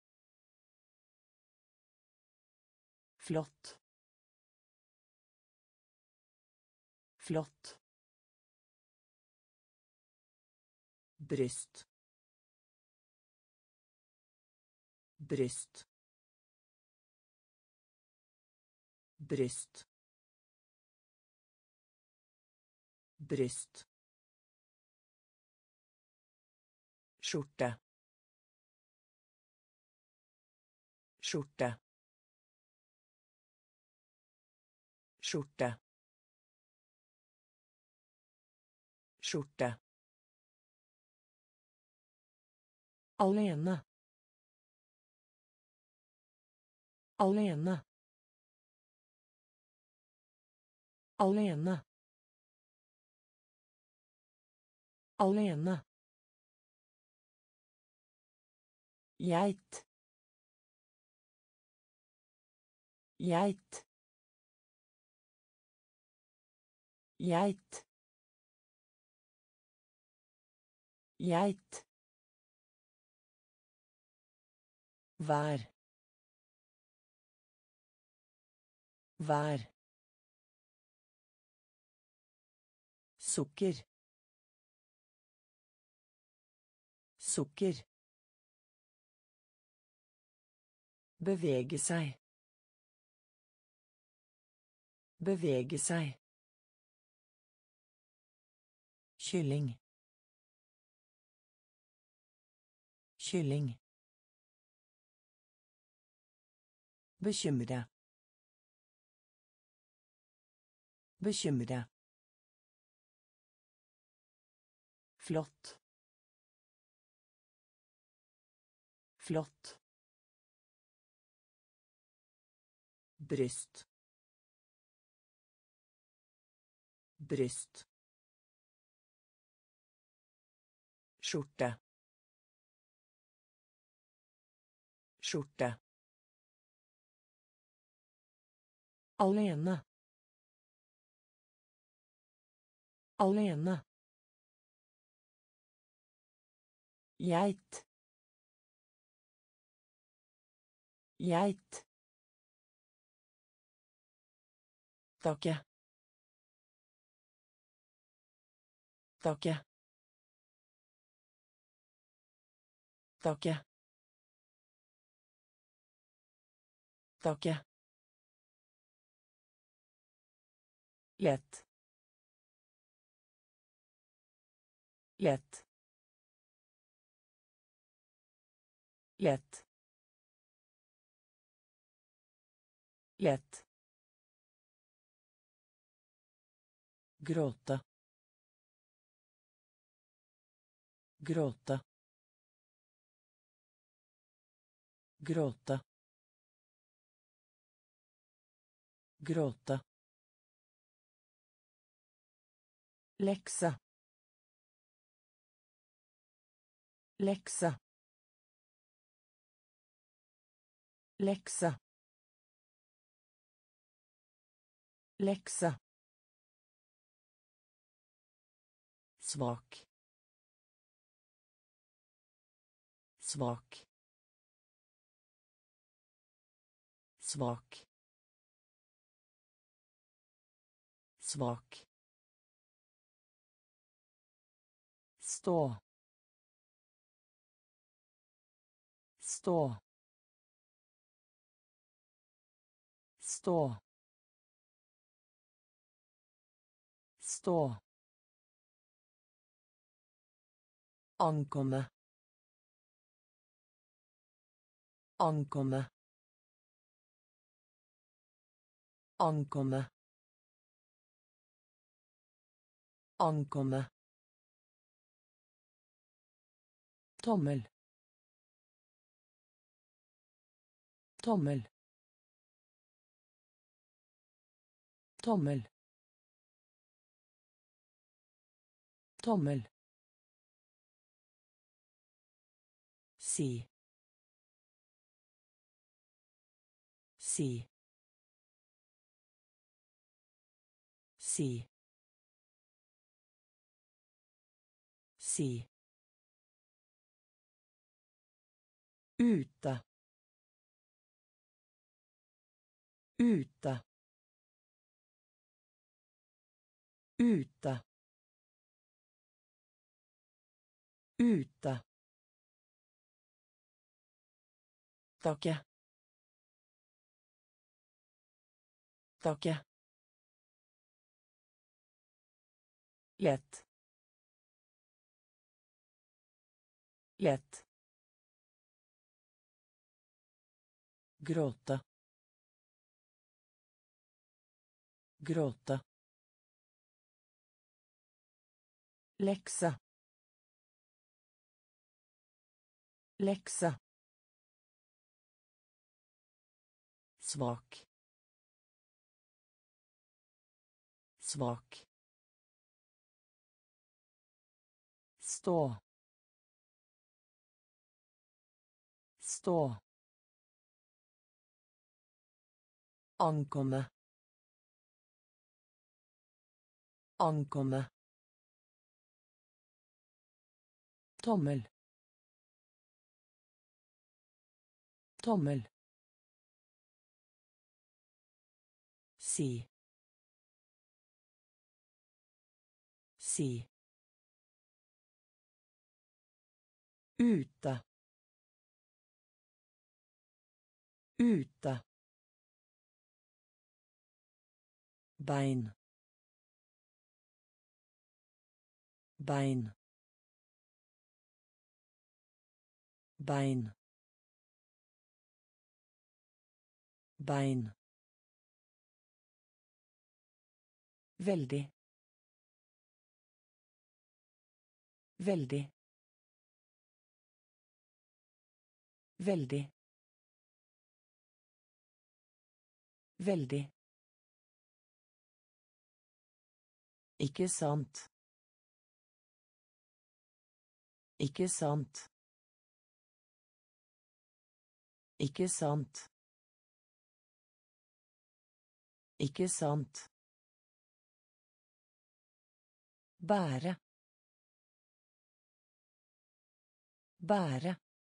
Flott. Flott. Bryst. Bryst. Bryst. Bryst. Skjorte. Skjorte. skjorte, skjorte, alene, alene, alene, alene, geit, geit, geit, geit, vær, vær, sukker, sukker, bevege seg, bevege seg, kylling, kylling, bekymre, bekymre, flott, flott, bryst, bryst, skjorte, skjorte, alene, alene, geit, geit, takke, takke, takke, takke, lett, lett, lett, lett, gråte, gråte, gråte, gråte, lekse, lekse, lekse, lekse, svak, svak, svak, svak, stå, stå, stå, stå, ankomme, ankomme, ankomme, ankomme, tommel, tommel, tommel, tommel, si, si, si, si, ute, ute, ute, ute, takke, takke, lett, lett, gråte, gråta, läxa, läxa, svak, svak, stå, stå, ankomme, ankomme, tommel, tommel, si, si, ute, ute, bein, bein, bein, bein, veldig, veldig, veldig, veldig, ikke sant, ikke sant, ikke sant, ikke sant, bære, bære,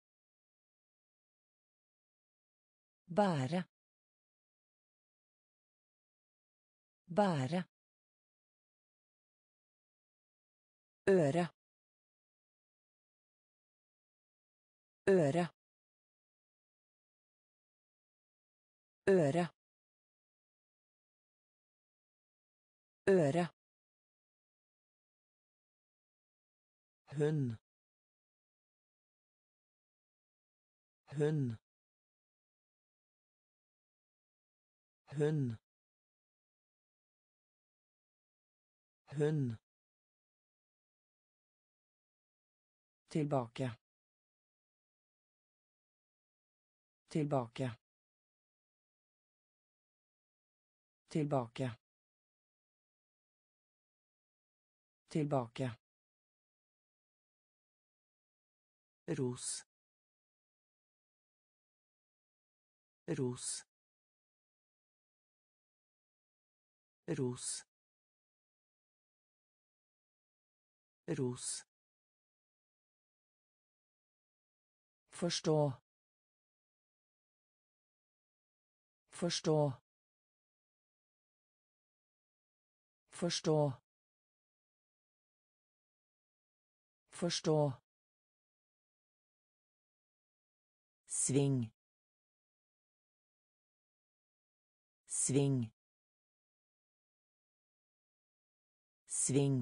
bære, bære, øre, øre, øre, øre, hund, hund, hund, hund, tilbake, tilbake, tilbake, tilbake, ros, ros, ros, ros, forstå, forstå, forstå, forstå, sving, sving, sving,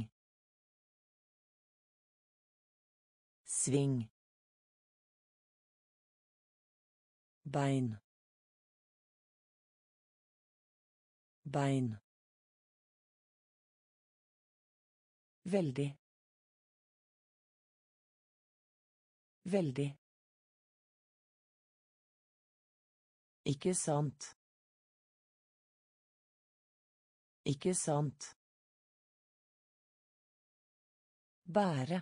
sving, bein, bein, veldig, veldig, ikke sant, ikke sant, bære,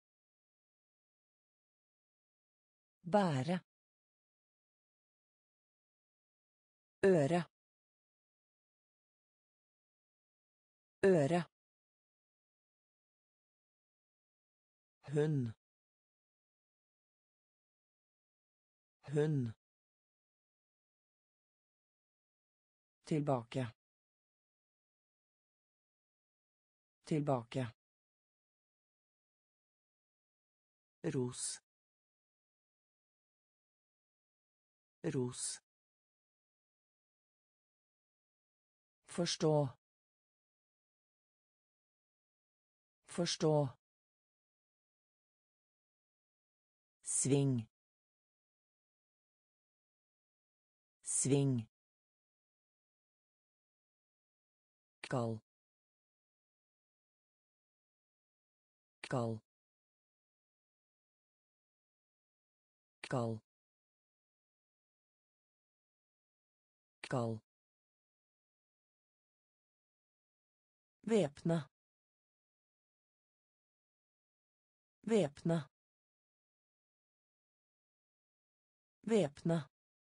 bære, øre, øre, hund, hund, tilbake, tilbake, ros, ros, forstå, forstå, sving, sving, Skal. Skal. Skal. Skal. Væpne. Væpne. Væpne.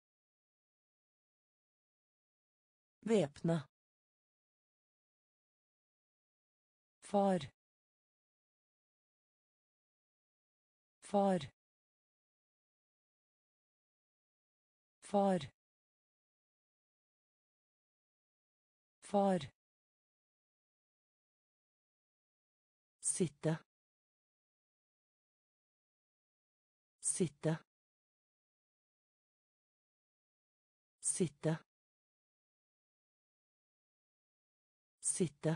Væpne. Far. Far. Far. Far. Sitte. Sitte. Sitte. Sitte.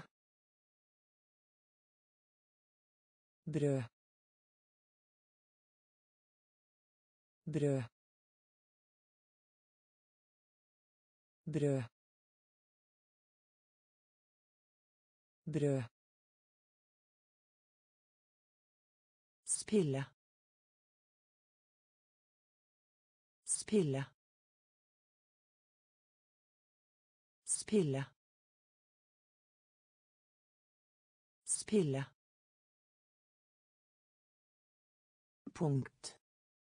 Brød. Brød. Brød. Brød. Spille. Spille. Spille. Spille. Punkt.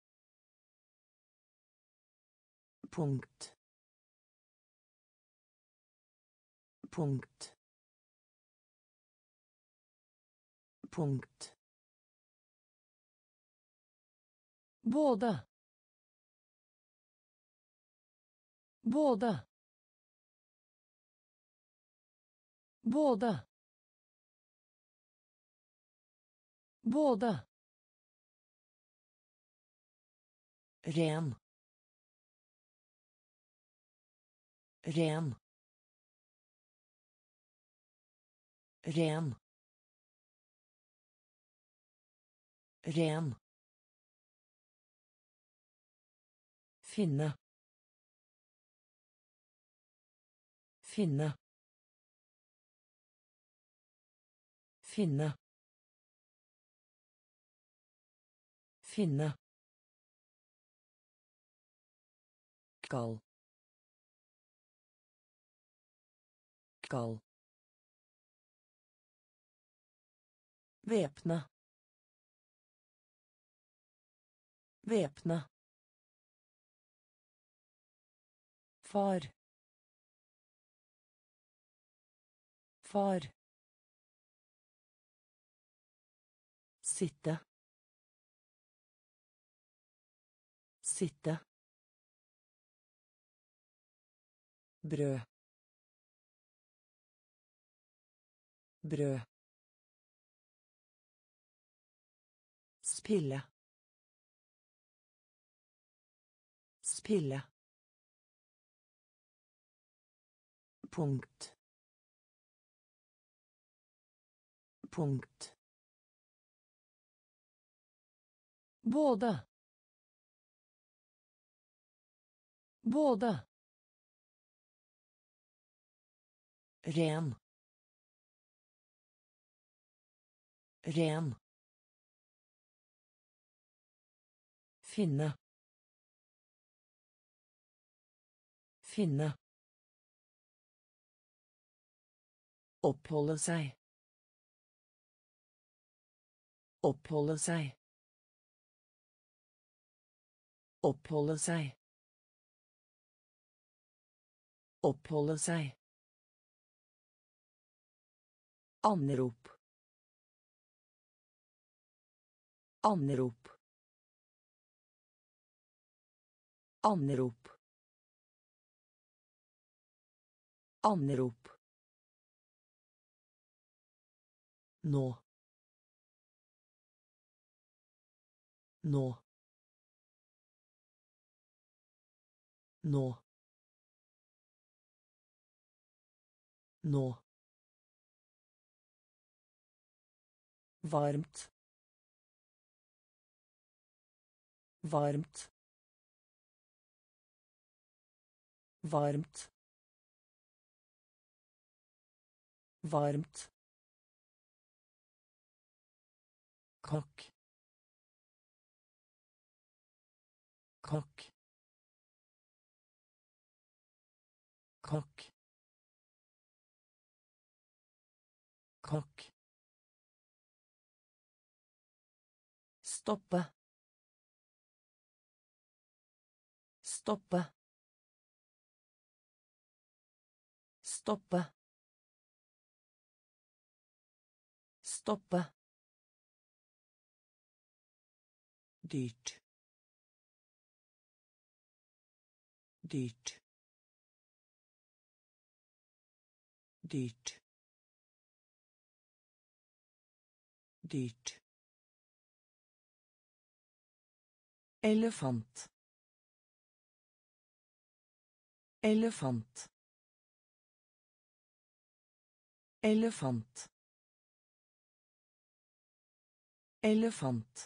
Punkt. Punkt. Punkt. Både. Både. Både. Både. Ren. Ren. Ren. Ren. Finne. Finne. Finne. Finne. Skal. Skal. Væpne. Væpne. Far. Far. Sitte. Sitte. Brød. Brød. Spille. Spille. Punkt. Punkt. Både. Både. Ren. Ren. Finne. Finne. Oppholde seg. Oppholde seg. Oppholde seg. Oppholde seg. Anrop. Anrop. Anrop. Anrop. Nå. Nå. Nå. Nå. Varmt. Varmt. Varmt. Varmt. Kokk. Kokk. Kokk. Kokk. Stoppe. Stoppe. Stoppe. Stoppe. Dyrt. Dyrt. Dyrt. Dyrt. Elefant. Elefant. Elefant. Elefant.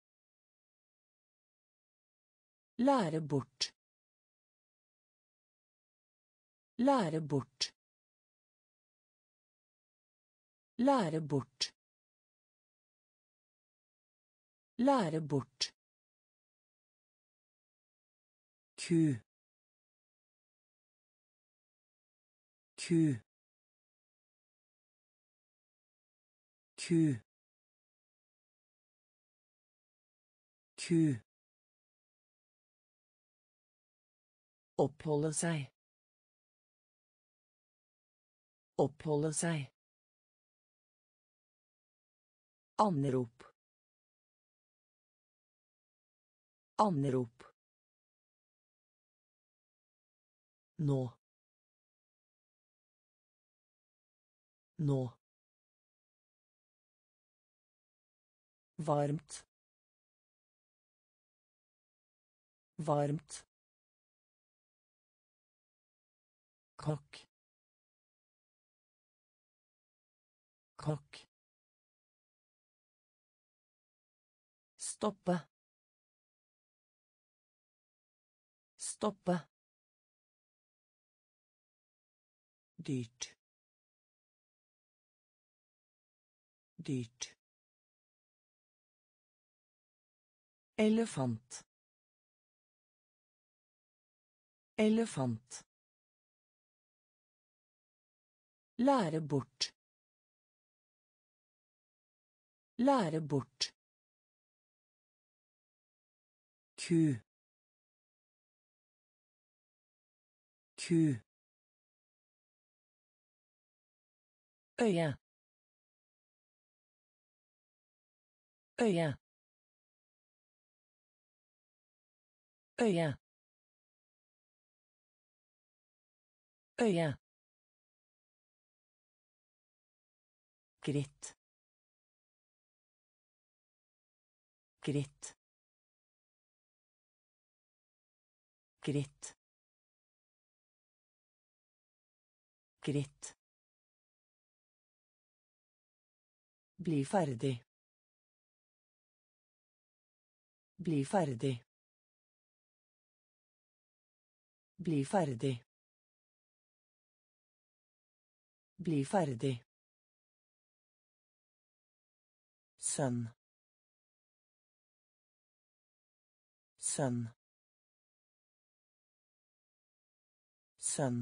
Lære bort. Lære bort. Lære bort. Lære bort. Ku. Ku. Ku. Ku. Oppholde seg. Oppholde seg. Anrop. Anrop. Nå. Nå. Varmt. Varmt. Kokk. Kokk. Stoppe. Stoppe. Dyrt. Dyrt. Elefant. Elefant. Lære bort. Lære bort. Ku. Ku. Øye. Øye. Øye. Øye. Gritt. Gritt. Gritt. Gritt. Bli ferdig. Bli ferdig. Bli ferdig. Bli ferdig. Sønn. Sønn. Sønn.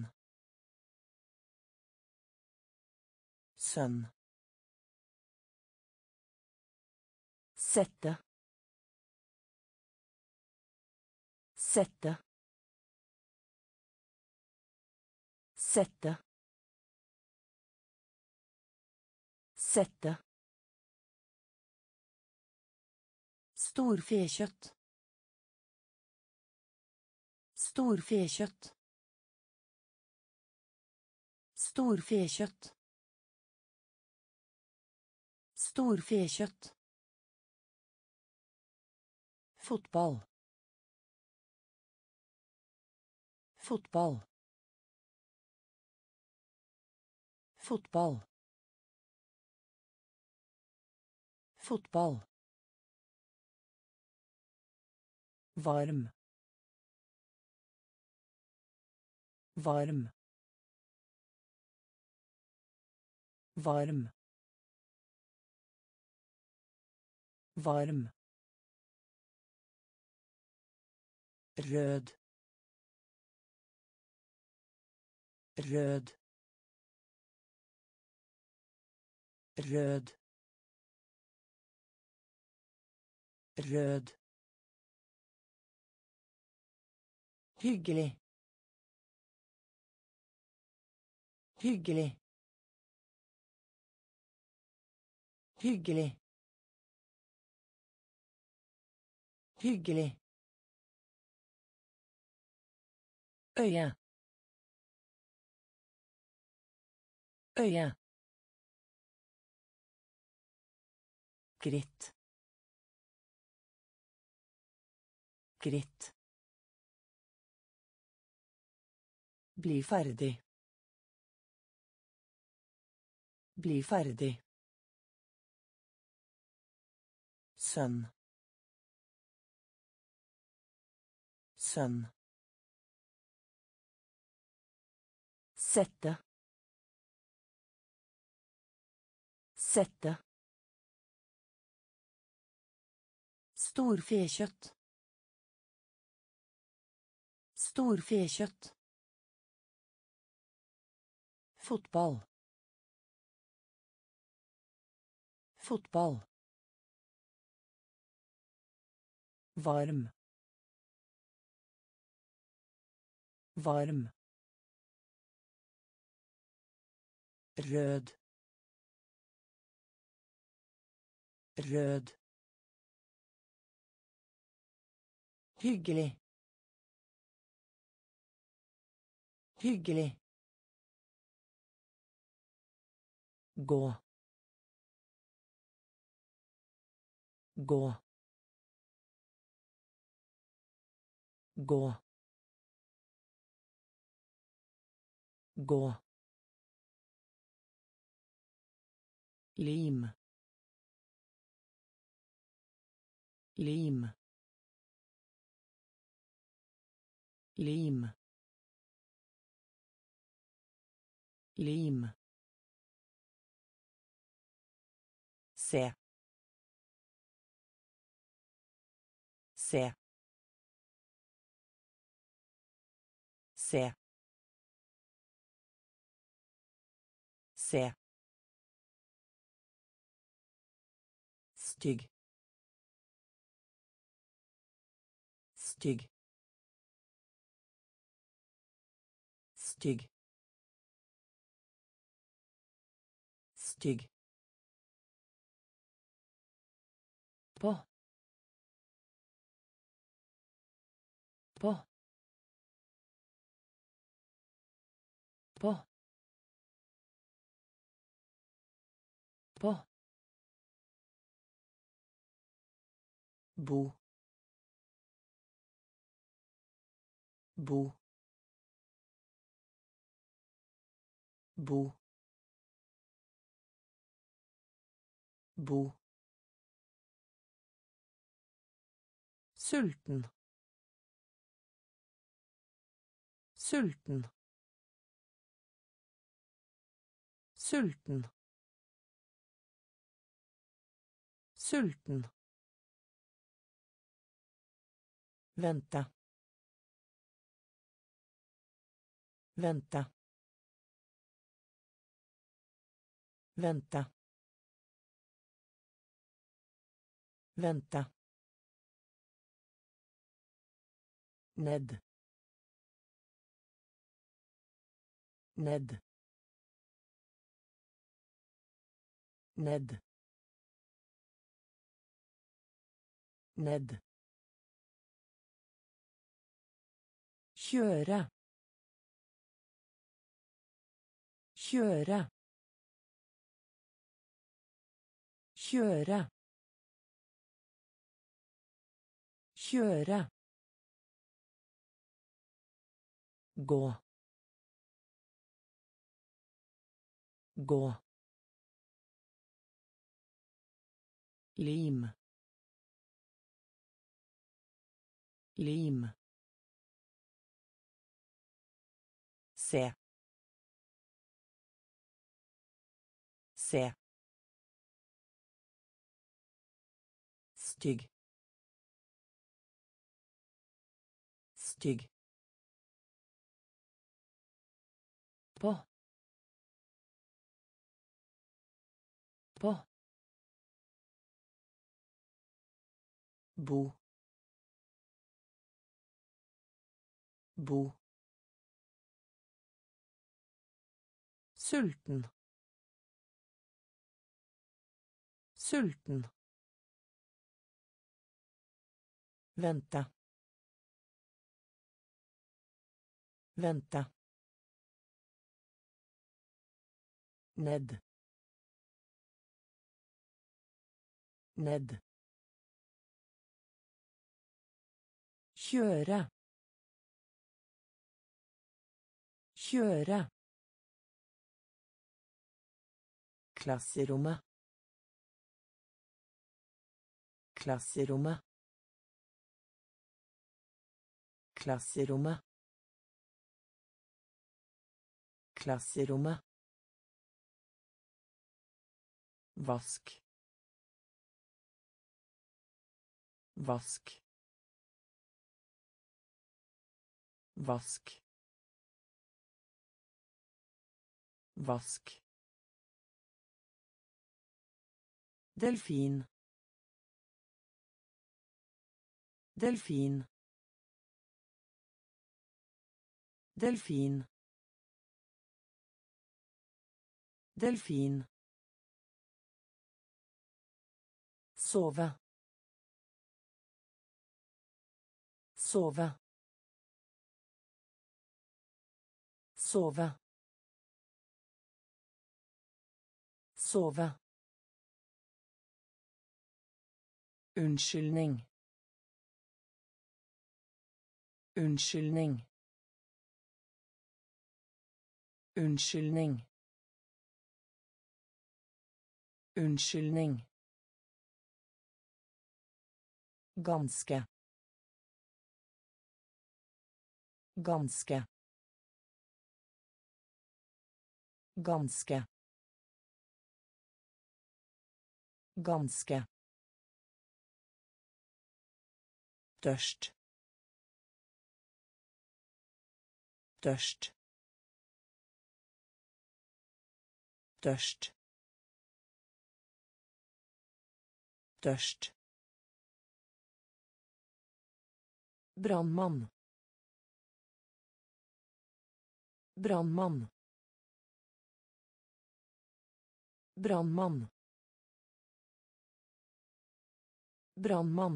Sønn. Sette. Sette. Sette. Sette. Storfekjøtt. Storfekjøtt. Storfekjøtt. Storfekjøtt. Fotball. Fotball. Fotball. Fotball. Varm. Varm. varm, varm, röd, röd, röd, röd, hyggelig, hyggelig, hyggelig, hyggelig, øye, øye, gritt, gritt, bli ferdig, bli ferdig, sønn, sønn, sette, sette, storfekjøtt, storfekjøtt, fotball, fotball, varm, varm, rød, rød, hyggelig, hyggelig, gå, gå, gå, gå, lim, lim, lim, lim, se, se, se, se, stygg, stygg, stygg, stygg, på, på, på, på, bo, bo, bo, bo, sulten, sulten, sulten, sulten, vente, vente, vente, vente, ned, ned, ned, ned, kjøre, kjøre, kjøre, kjøre, gå, gå, lim, lim, se, Se. Stygg. Stygg. På. På. Bo. Bo. Sulten. Sulten. Vente. Vente. Ned. Ned. Kjøre. Kjøre. Klasserommet. Klasserommet. Klasserommet. Klasserommet. Vask. Vask. Vask. Vask. Delfin. Delfin. Delfin. Delfin. Sove. Sove. Sove. Sove. Unnskyldning. Unnskyldning. Unnskyldning. Unnskyldning. Ganske. Ganske. Ganske. Ganske. Tørst. Tørst. Tørst. Tørst. Brannmann. Brannmann. Brannmann. Brannmann.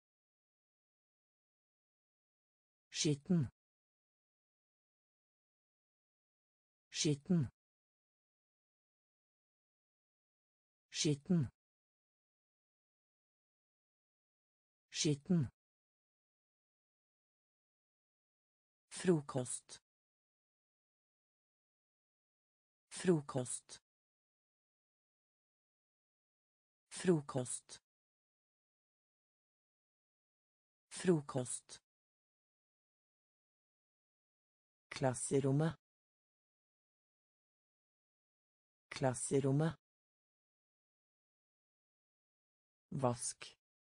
Skitten. Skitten. Skitten. Skitten. Frokost. Frokost. Frokost. Frokost. Klasserommet. Klasserommet. Vask.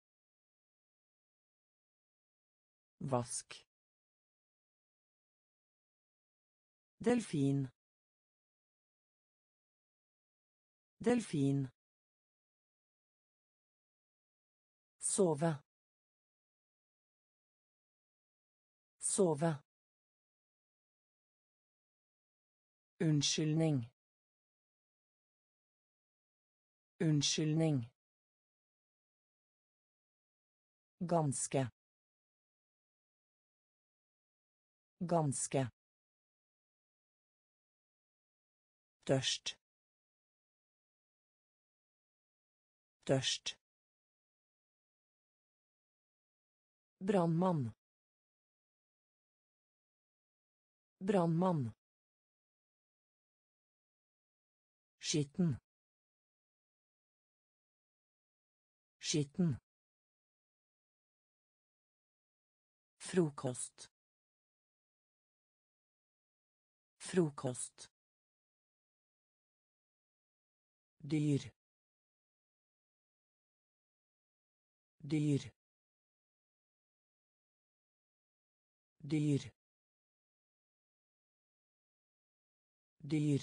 Vask. Delfin. Delfin. Sove. Sove. Unnskyldning. Unnskyldning. Ganske. Ganske. Tørst. Tørst. Brannmann. Brannmann. Skitten. Skitten. Frokost. Frokost. dyr, dyr, dyr, dyr.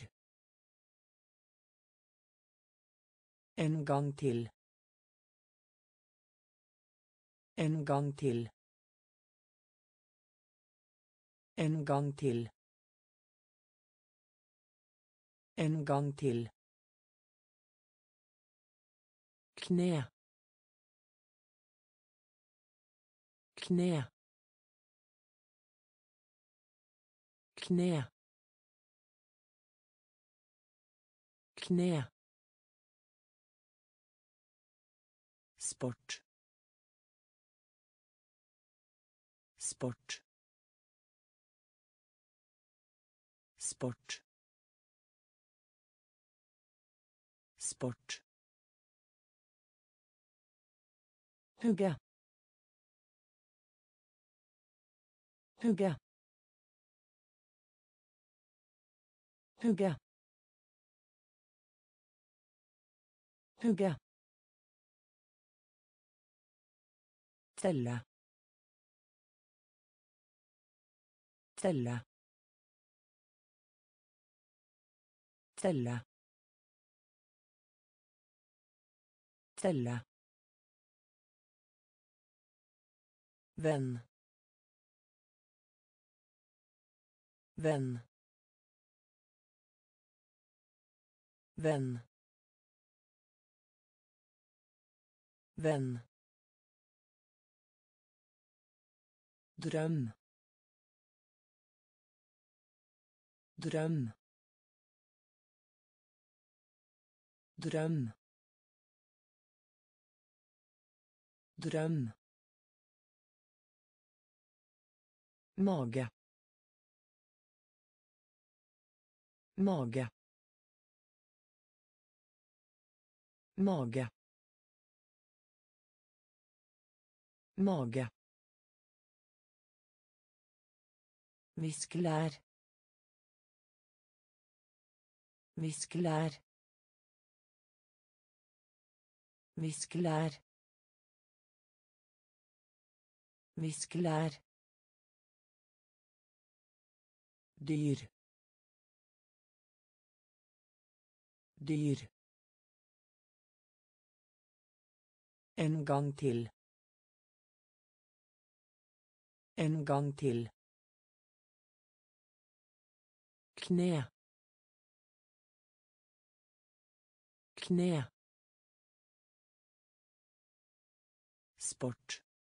En gang til. En gang til. En gang til. En gang til. Kne. Kne. Kne. Kne. Sport. Sport. Sport. Sport. Hugge. Hugge. Hugge. Hugge. Telle. Telle. Telle. Telle. Venn. Venn. Venn. Venn. Drøm. Drøm. Drøm. Drøm. Mage. Mage. Mage. Mage. Viskelær. Viskelær. Viskelær. Viskelær. Dyr. Dyr. En gang til. En gang til. Kne. Kne. Sport.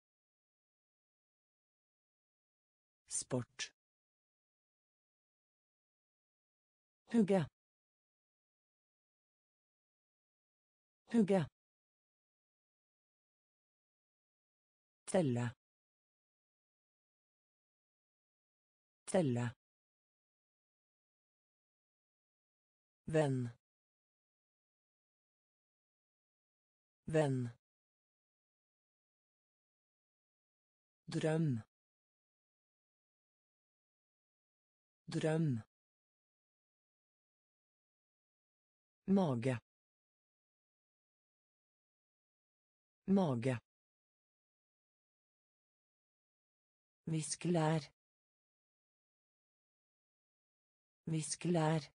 Sport. Hugge. Hugge. Telle. Telle. Venn. Venn. Drøm. Drøm. Mage. Mage. Viskelær. Viskelær.